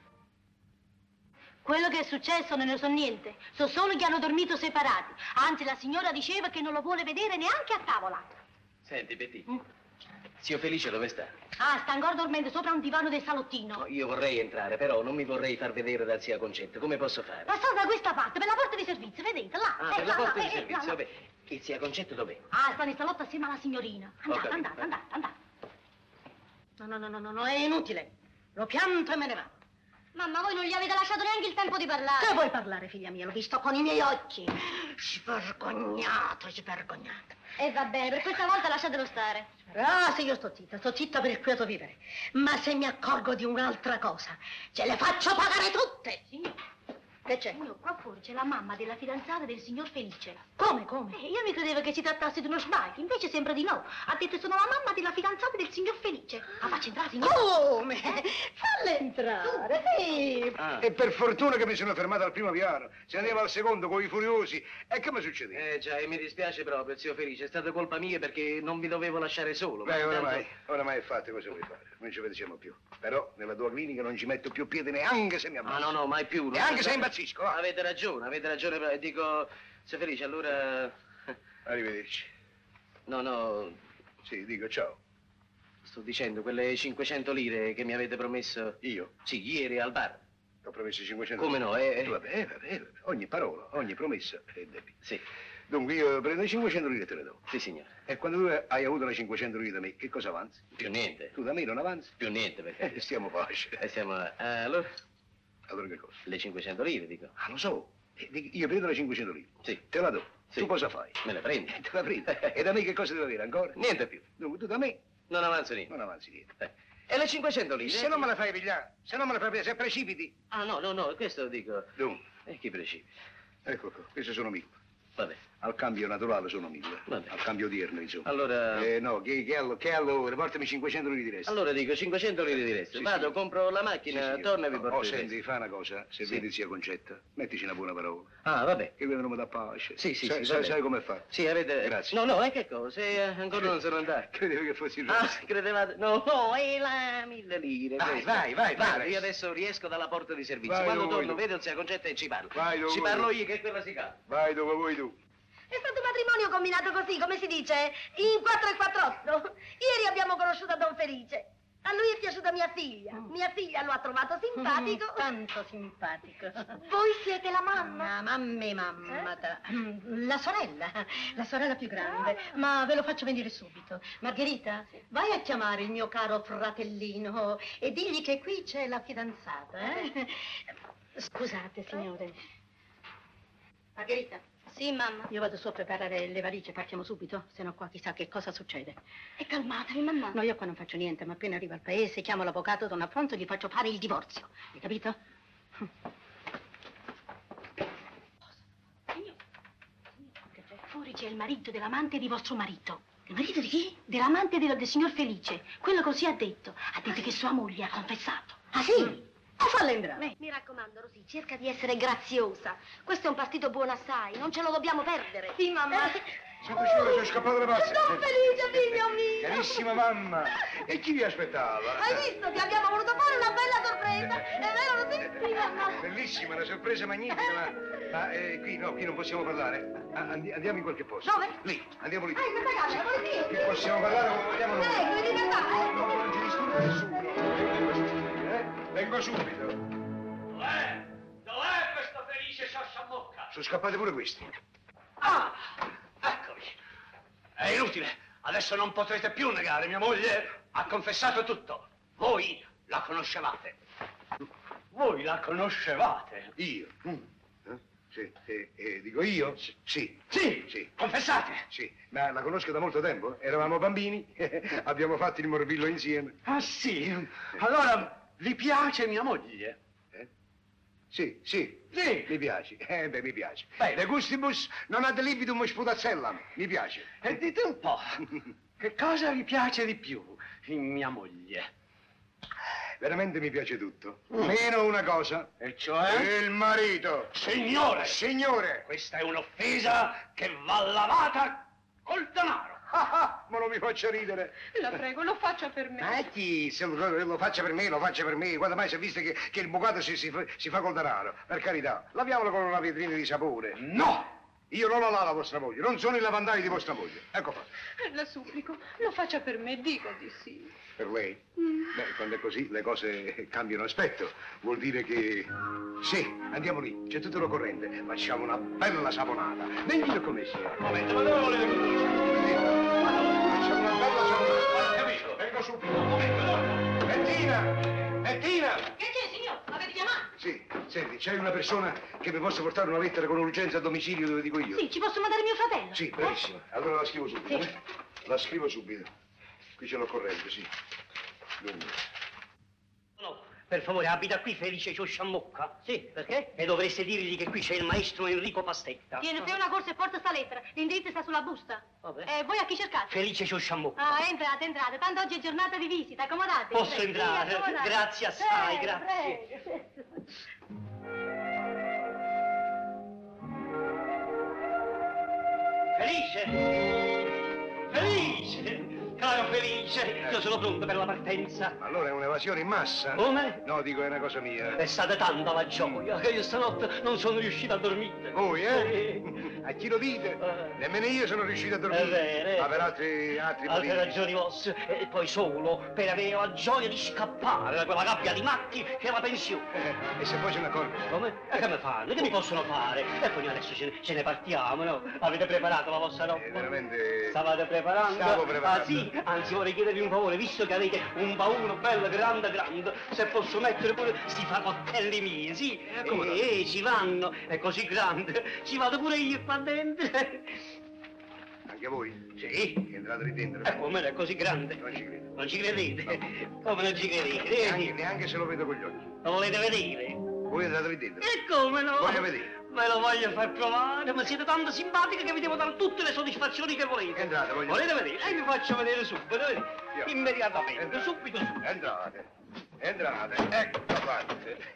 Quello che è successo non ne so niente. So solo che hanno dormito separati. Anzi, la signora diceva che non lo vuole vedere neanche a tavola. Senti, Betty, zio Felice dove sta? Ah, sta ancora dormendo sopra un divano del salottino. No, io vorrei entrare, però non mi vorrei far vedere da zia Concetta. Come posso fare? Passate da questa parte, per la porta di servizio, vedete, là. Ah, per la là, porta là, di servizio, là, là. vabbè. E zia Concetta dov'è? Ah, sta nel salotto assieme alla signorina. capito. Andate. No, è inutile. Lo pianto e me ne vado. Mamma, voi non gli avete lasciato neanche il tempo di parlare. Che vuoi parlare, figlia mia? L'ho visto con i miei occhi. Svergognato. E va bene, per questa volta lasciatelo stare. Ah, se io sto zitta per il quieto vivere. Ma se mi accorgo di un'altra cosa, ce le faccio pagare tutte. Signor, Che c'è? signor, qua fuori c'è la mamma della fidanzata del signor Felice. Come? Io mi credevo che si trattasse di uno sbaglio, invece sembra di no. Ha detto sono la mamma della fidanzata del signor Felice. La faccio entrare, signor? Come? Falle entrare, sì. E per fortuna che mi sono fermato al primo piano. Se andiamo al secondo con i furiosi, e che mi succede? Già, e mi dispiace proprio, zio Felice. È stata colpa mia perché non vi dovevo lasciare solo. Beh, ma oramai è fatto, cosa vuoi fare? Non ci vediamo più. Però nella tua clinica non ci metto più piede neanche se mi ammazzo. Ah, no, mai più. Neanche se impazzisco, va. Avete ragione. Dico, zio Felice, allora... Arrivederci. No. Sì, dico ciao. Sto dicendo, quelle 500 lire che mi avete promesso... Io? Sì, ieri al bar. Ti ho promesso 500 Come no? Vabbè. Ogni parola, ogni promessa è debito. Sì. Dunque io prendo i 500 lire e te le do. Sì, signore. E quando tu hai avuto le 500 lire da me, che cosa avanzi? Più niente. Tu da me non avanzi? Più niente, perché... Stiamo pace. Allora? Allora che cosa? Le 500 lire, dico. Ah, lo so. Io prendo le 500 lire. Sì. Te la do. Sì. Tu cosa fai? Me le prendi. Te la prendi. E da me che cosa devo avere ancora? Niente più. Dunque tu da me Non avanzo niente. non avanzi niente. E le 500 lire? Se non me la fai pigliare, se precipiti. Ah, no, questo dico. Dunque. E chi precipita? Ecco qua, queste sono 1000. Vabbè. Al cambio naturale sono 1000. Vabbè. Al cambio odierno, insomma. Allora... No, che allora? Portami 500 lire di resto. Allora dico 500 lire di resto. Sì, Vado, sì. compro la macchina, Sì, torno e vi porto il senti, resto. fai una cosa, se Sì. vedi zia Concetta, mettici una buona parola. Ah, vabbè. Che vedremo da pace. Sì, sai, va bene. sai come fa? Sì, avete... Grazie. No, e che cosa? Se ancora non sono andato. Credevo che fossi il Ah, resto. credevate? No, è la 1000 lire. Vai, questa. vai, Vado, presto. io adesso riesco dalla porta di servizio. Vai Quando dove torno vuoi tu. vedo zia Concetta e ci parlo. Vai dove Ci vuoi parlo tu. io che quella si cala. Vai dove vuoi tu. È stato un matrimonio combinato così, come si dice, in 4 e 4-8. Ieri abbiamo conosciuto Don Felice. A lui è piaciuta mia figlia. Mia figlia lo ha trovato simpatico. Tanto simpatico. Voi siete la mamma? Mamma. La sorella più grande. Ma ve lo faccio venire subito. Margherita, vai a chiamare il mio caro fratellino e digli che qui c'è la fidanzata, eh? Scusate, signore. Margherita. Sì, mamma. Io vado su a preparare le valigie, partiamo subito, se no qua chissà che cosa succede. E calmatevi, mamma. No, io qua non faccio niente, ma appena arrivo al paese chiamo l'avvocato Don Alfonso e gli faccio fare il divorzio. Hai capito? Fuori c'è il marito dell'amante di vostro marito. Il marito di chi? Dell'amante del signor Felice. Quello così ha detto. Ha detto che sua moglie ha confessato. Ah, sì? Falla entrare. Mi raccomando, Rosì, cerca di essere graziosa. Questo è un partito buono assai, non ce lo dobbiamo perdere. Sì, mamma. Sotto cielo, sono scappato le pazze. Don Felice, figlio mio. Carissima mamma, e chi vi aspettava? Hai visto? Ti abbiamo voluto fare una bella sorpresa. È vero, Rosì? Sì, mamma. Bellissima, una sorpresa magnifica, ma qui non possiamo parlare. Andiamo in qualche posto. Dove? Lì, andiamo lì. Questa camera, volete Qui possiamo parlare come vogliamo noi. in libertà. Non ci disturba nessuno. Vengo subito. Dov'è? Dov'è questo Felice Sciasciamocca? Sono scappati pure questi. Ah, eccomi. È inutile. Adesso non potrete più negare. Mia moglie ha confessato tutto. Voi la conoscevate. Voi la conoscevate? Io? Sì, dico io? Sì. Sì. Confessate. Sì, ma la conosco da molto tempo. Eravamo bambini, abbiamo fatto il morbillo insieme. Ah, sì? Allora, vi piace mia moglie? Sì, mi piace. Mi piace. Bene. De gustibus non ad libitum sputazzellam. Mi piace. E dite un po', che cosa vi piace di più in mia moglie? Veramente mi piace tutto. Meno una cosa. E cioè? Il marito. Signore! Signore! Questa è un'offesa che va lavata col denaro. Ma non mi faccia ridere. La prego, lo faccia per me. Se lo faccia per me, lo faccia per me. Quando mai si è visto che il bucato si fa col denaro? Per carità, laviamolo con una vetrina di sapone. No! Io non la lavo vostra moglie, non sono il lavandaio di vostra moglie. Ecco fatto. La supplico, lo faccia per me, dico di sì. Per lei? Beh, quando è così le cose cambiano aspetto. Vuol dire che... Sì, andiamo lì, c'è tutto l'occorrente. Facciamo una bella saponata. Venite con me, signora. Un momento, ma dove volete condurre? Facciamo una bella saponata. Ho capito. Vengo subito. Un momento. Bettina! Che c'è, signor? Avete chiamato? Sì, senti, c'è una persona che mi possa portare una lettera con urgenza a domicilio dove dico io? Sì, ci posso mandare mio fratello? Sì, bravissima. Allora la scrivo subito. Sì. La scrivo subito. Qui c'è l'occorrente, sì. Dunque. No, per favore, abita qui Felice Sciasciamocca. Sì, perché? E dovreste dirgli che qui c'è il maestro Enrico Pastetta. Tiene, fai una corsa e porta sta lettera. L'indirizzo sta sulla busta. Vabbè. Voi a chi cercate? Felice Sciasciamocca. Ah, entrate. Tanto oggi è giornata di visita, accomodate. Posso Prego. entrare? Sì, accomodate. Grazie assai, Prego, grazie. prego. Felice! Caro Felice, io sono pronto per la partenza. Ma allora è un'evasione in massa? Come? No, dico, è una cosa mia. È stata tanta la gioia che io stanotte non sono riuscito a dormire. Voi, A chi lo dite? Nemmeno io sono riuscito a dormire. È vero. Ma per altri Altre motivi. ragioni vostre, e poi solo per avere la gioia di scappare da quella gabbia di matti che è la pensione. E se poi se ne accorgono? Come? E che mi fanno? Che mi possono fare? E poi noi adesso ce ne partiamo, no? Avete preparato la vostra roba? Veramente... Stavate preparando? Stavo preparando. Ah sì? Anzi vorrei chiedervi un favore, visto che avete un baule bello, grande, se posso mettere pure sti facottelli miei, sì? Ci vanno, è così grande, ci vado pure io qua dentro. Anche voi? Sì. Entrate lì dentro? Come è così grande? Non ci credo. Non ci credete? Come non ci credete? Neanche se lo vedo con gli occhi. Lo volete vedere? Voi entrate lì dentro? E come no? Voglio vedere. Ve lo voglio far provare, ma siete tanto simpatiche che vi devo dare tutte le soddisfazioni che volete. Entrate, voglio Volete vedere? E vi faccio vedere subito, vedete? Io. Immediatamente, Entrate. subito. Entrate. Ecco qua.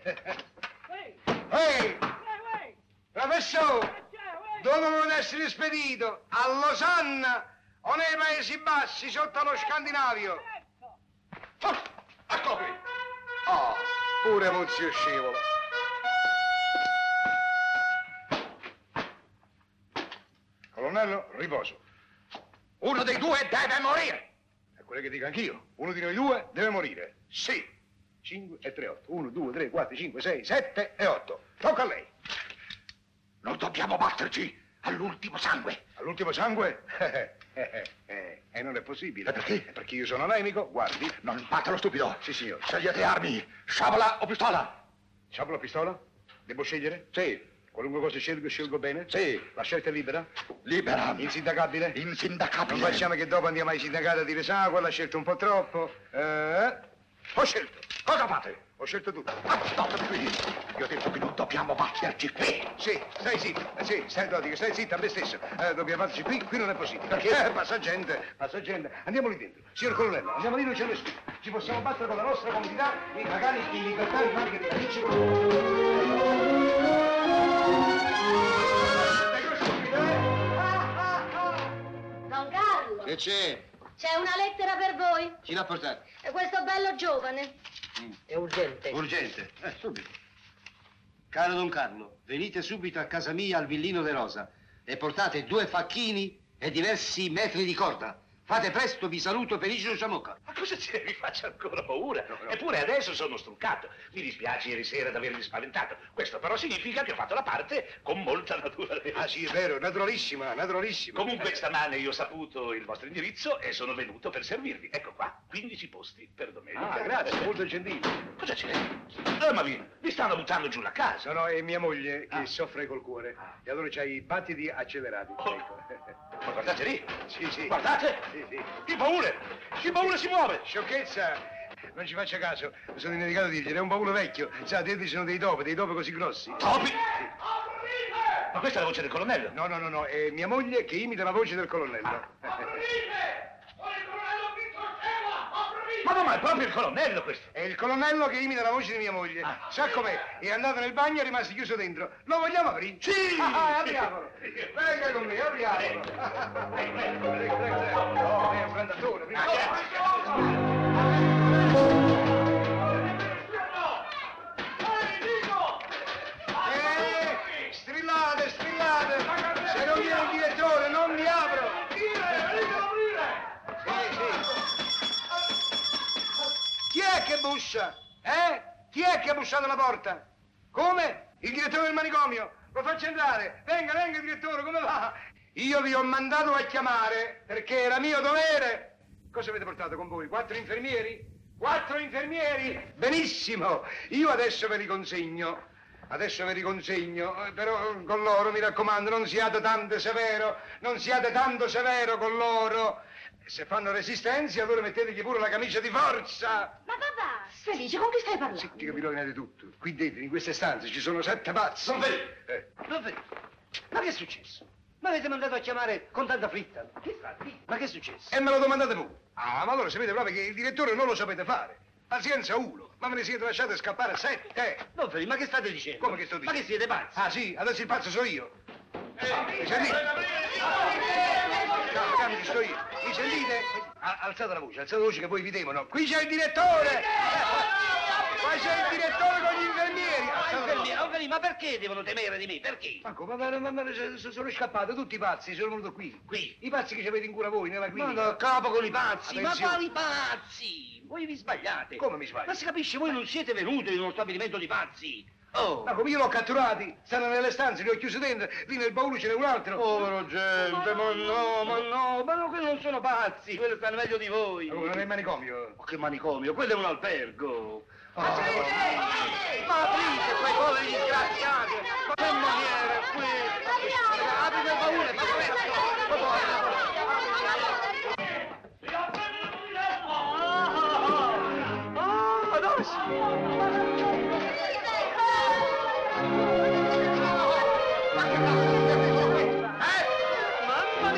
Ehi! Professore! Dove vuole essere spedito? A Losanna o nei Paesi Bassi sotto lo Scandinavio? Ecco qui! Oh, pure Muzio scivolo. faranno riposo. Uno dei due deve morire. È quello che dico anch'io. Uno di noi due deve morire. Sì. 5 e 3, 8. 1, 2, 3, 4, 5, 6, 7 e 8. Tocca a lei. Non dobbiamo batterci all'ultimo sangue. All'ultimo sangue? Non è possibile. E perché? Perché io sono anemico, guardi. Non batte lo stupido. Sì, signor. Scegliete armi, sciabola o pistola. Sciabola o pistola? Devo scegliere? Sì. Qualunque cosa scelgo bene? Sì. La scelta è libera? Libera. Insindacabile? Insindacabile. Non facciamo che dopo andiamo ai sindacati a dire sa, quella ha scelto un po' troppo. Ho scelto. Cosa fate? Ho scelto tutto. Ascoltami qui. Io ho detto che non dobbiamo batterci qui. Sì, stai zitto. Sì, stai zitto a me stesso. Dobbiamo batterci qui, qui non è possibile. Perché? Passa gente. Andiamo lì dentro. Signor colonnello, andiamo lì, non c'è nessuno. Ci possiamo battere con la nostra comunità, i pagani, i libertari, anche di amici. Don Carlo. Che c'è? C'è una lettera per voi. Chi l'ha portata? E questo bello giovane. È urgente. Urgente. Subito. Caro Don Carlo, venite subito a casa mia al Villino de Rosa e portate 2 facchini e diversi metri di corda. Fate presto, vi saluto, Felice Sciamocca. Ma cosa c'è? Mi faccio ancora paura. Eppure adesso sono struncato. Mi dispiace ieri sera di avervi spaventato. Questo però significa che ho fatto la parte con molta naturalezza. Ah sì, è vero, naturalissima. Comunque stamane io ho saputo il vostro indirizzo e sono venuto per servirvi. Ecco qua, 15 posti per domenica. Ah, grazie, molto gentile. Cosa c'è? Ma vi stanno buttando giù la casa. No, è mia moglie che soffre col cuore. E allora c'hai i battiti accelerati. Ecco. Ma guardate lì. Sì. Guardate. Sì. Che paura si muove. Sciocchezza. Non ci faccia caso. Mi sono dimenticato di dirgli, è un baule vecchio. Sa, dentro ci sono dei topi così grossi. Topi? Sì. Ma questa è la voce del colonnello? No, è mia moglie che imita la voce del colonnello. Ma no, ma è proprio il colonnello questo. È il colonnello che imita la voce di mia moglie. Sa com'è? È andato nel bagno e è rimasto chiuso dentro. Lo vogliamo aprire? Sì! Apriamolo. Venga con me, apriamolo. Prego. No, è un grande attore. Strillate. Se non viene il direttore, non mi apro. Chi è che bussa? Chi è che ha bussato alla porta? Come? Il direttore del manicomio. Lo faccio entrare. Venga, direttore, come va? Io vi ho mandato a chiamare perché era mio dovere. Cosa avete portato con voi? 4 infermieri? 4 infermieri? Benissimo. Io adesso ve li consegno. Però con loro, mi raccomando, non siate tanto severo con loro. Se fanno resistenza, allora mettetegli pure la camicia di forza. Ma papà, Felice, con chi stai parlando? Sì, ti rovinate tutto. Qui dentro, in queste stanze, ci sono 7 pazzi. Non vedi? Ma che è successo? Ma avete mandato a chiamare con tanta fretta? Ma che è successo? E me lo domandate voi. Ah, ma allora sapete proprio che il direttore non lo sapete fare. Pazienza 1, ma me ne siete lasciate scappare 7. Non vedi, ma che state dicendo? Come che sto dicendo? Ma che siete pazzi? Ah sì, adesso il pazzo sono io. Mi sentite? Calmi, sto io. Mi sentite? Alzate la voce che voi vi demono. Qui c'è il direttore! Qua c'è il direttore con gli infermieri! Ma perché devono temere di me? Perché? Ma come? Ma sono scappati tutti i pazzi, sono venuto qui. Qui? I pazzi che ci avete in cura voi, nella clinica. Ma a capo con i pazzi! Attenzione. Ma quali pazzi? Voi vi sbagliate. Come mi sbaglio? Ma si capisce, voi non siete venuti in uno stabilimento di pazzi. Oh! Ma come io l'ho catturati, stanno nelle stanze, li ho chiusi dentro, lì nel baule ce n'è un altro. Povero gente, ma no, quelli non sono pazzi, quelli stanno meglio di voi. Ma non è il manicomio? Ma che manicomio? Quello è un albergo. Ma aprite quei poveri disgraziati! Ma che maniera qui! Aprite il baule, ma dove mamma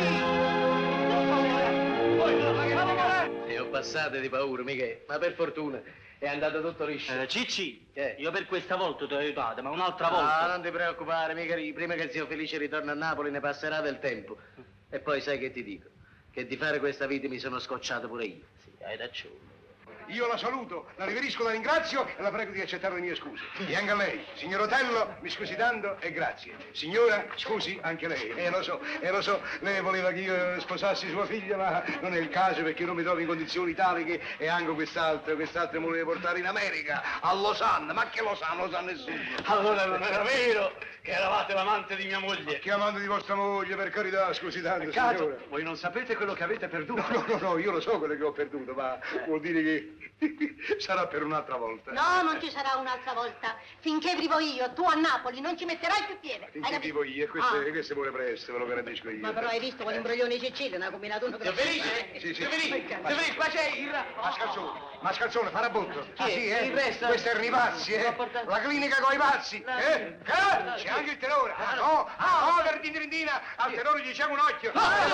mia! Ne ho passate di paura, Michele, ma per fortuna è andato tutto liscio. Cicci, io per questa volta ti ho aiutato, ma un'altra volta... Ah, non ti preoccupare, Michele, prima che zio Felice ritorni a Napoli ne passerà del tempo. E poi sai che ti dico? Che di fare questa vita mi sono scocciato pure io. Sì, hai ragione. io la saluto, la riverisco, la ringrazio e la prego di accettare le mie scuse. E anche a lei, signor Otello, mi scusi tanto e grazie. Signora, scusi anche lei. Lo so, lei voleva che io sposassi sua figlia, ma non è il caso perché io non mi trovo in condizioni tali che... E anche quest'altro mi voleva portare in America, a Losanna. Ma che lo sa nessuno. Allora non era vero che eravate l'amante di mia moglie. Che amante di vostra moglie, per carità, scusi tanto, signora. Voi non sapete quello che avete perduto. No, io lo so quello che ho perduto, ma vuol dire che sarà per un'altra volta. No, non ci sarà un'altra volta. Finché vivo io, tu a Napoli non ci metterai più piede. Finché vivo io, e questo pure presto, ve lo garantisco io. Ma però hai visto quell'imbroglione di Sicilia, ne ha combinato uno che... Zio Felice? Sì. Zio Felice, qua c'è il... Mascalzone, farabutto. Chi è? Sì, Il resto? Questo è Rivazzi, La clinica coi pazzi, C'è anche il terrore. No, Verdindrindina, al terrore gli c'è un occhio.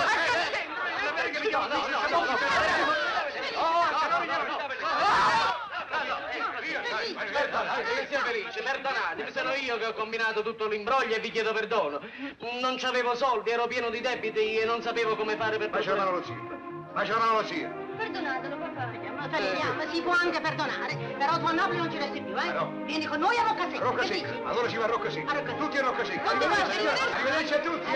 Zio Felice, perdonatemi, sono io che ho combinato tutto l'imbroglio e vi chiedo perdono. Non c'avevo soldi, ero pieno di debiti e non sapevo come fare per... Bacia la mano allo zio. Perdonatelo, papà. Vediamo, si può anche perdonare, però tu a Napoli non ci resti più, eh? No. Vieni con noi a Roccasecca. Roccasecca, allora si va a Roccasecca. Tutti a Roccasecca. Arrivederci a tutti,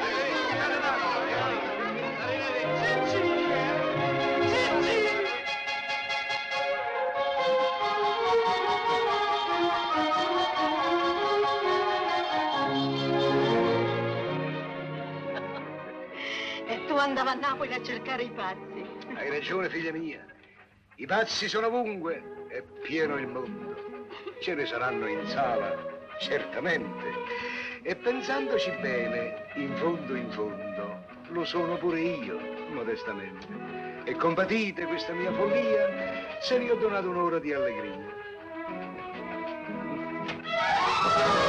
E tu andava a Napoli a cercare i pazzi. Hai ragione, figlia mia. I pazzi sono ovunque, è pieno il mondo. Ce ne saranno in sala, certamente. E pensandoci bene, in fondo, lo sono pure io, modestamente. E compatite questa mia follia se vi ho donato un'ora di allegria.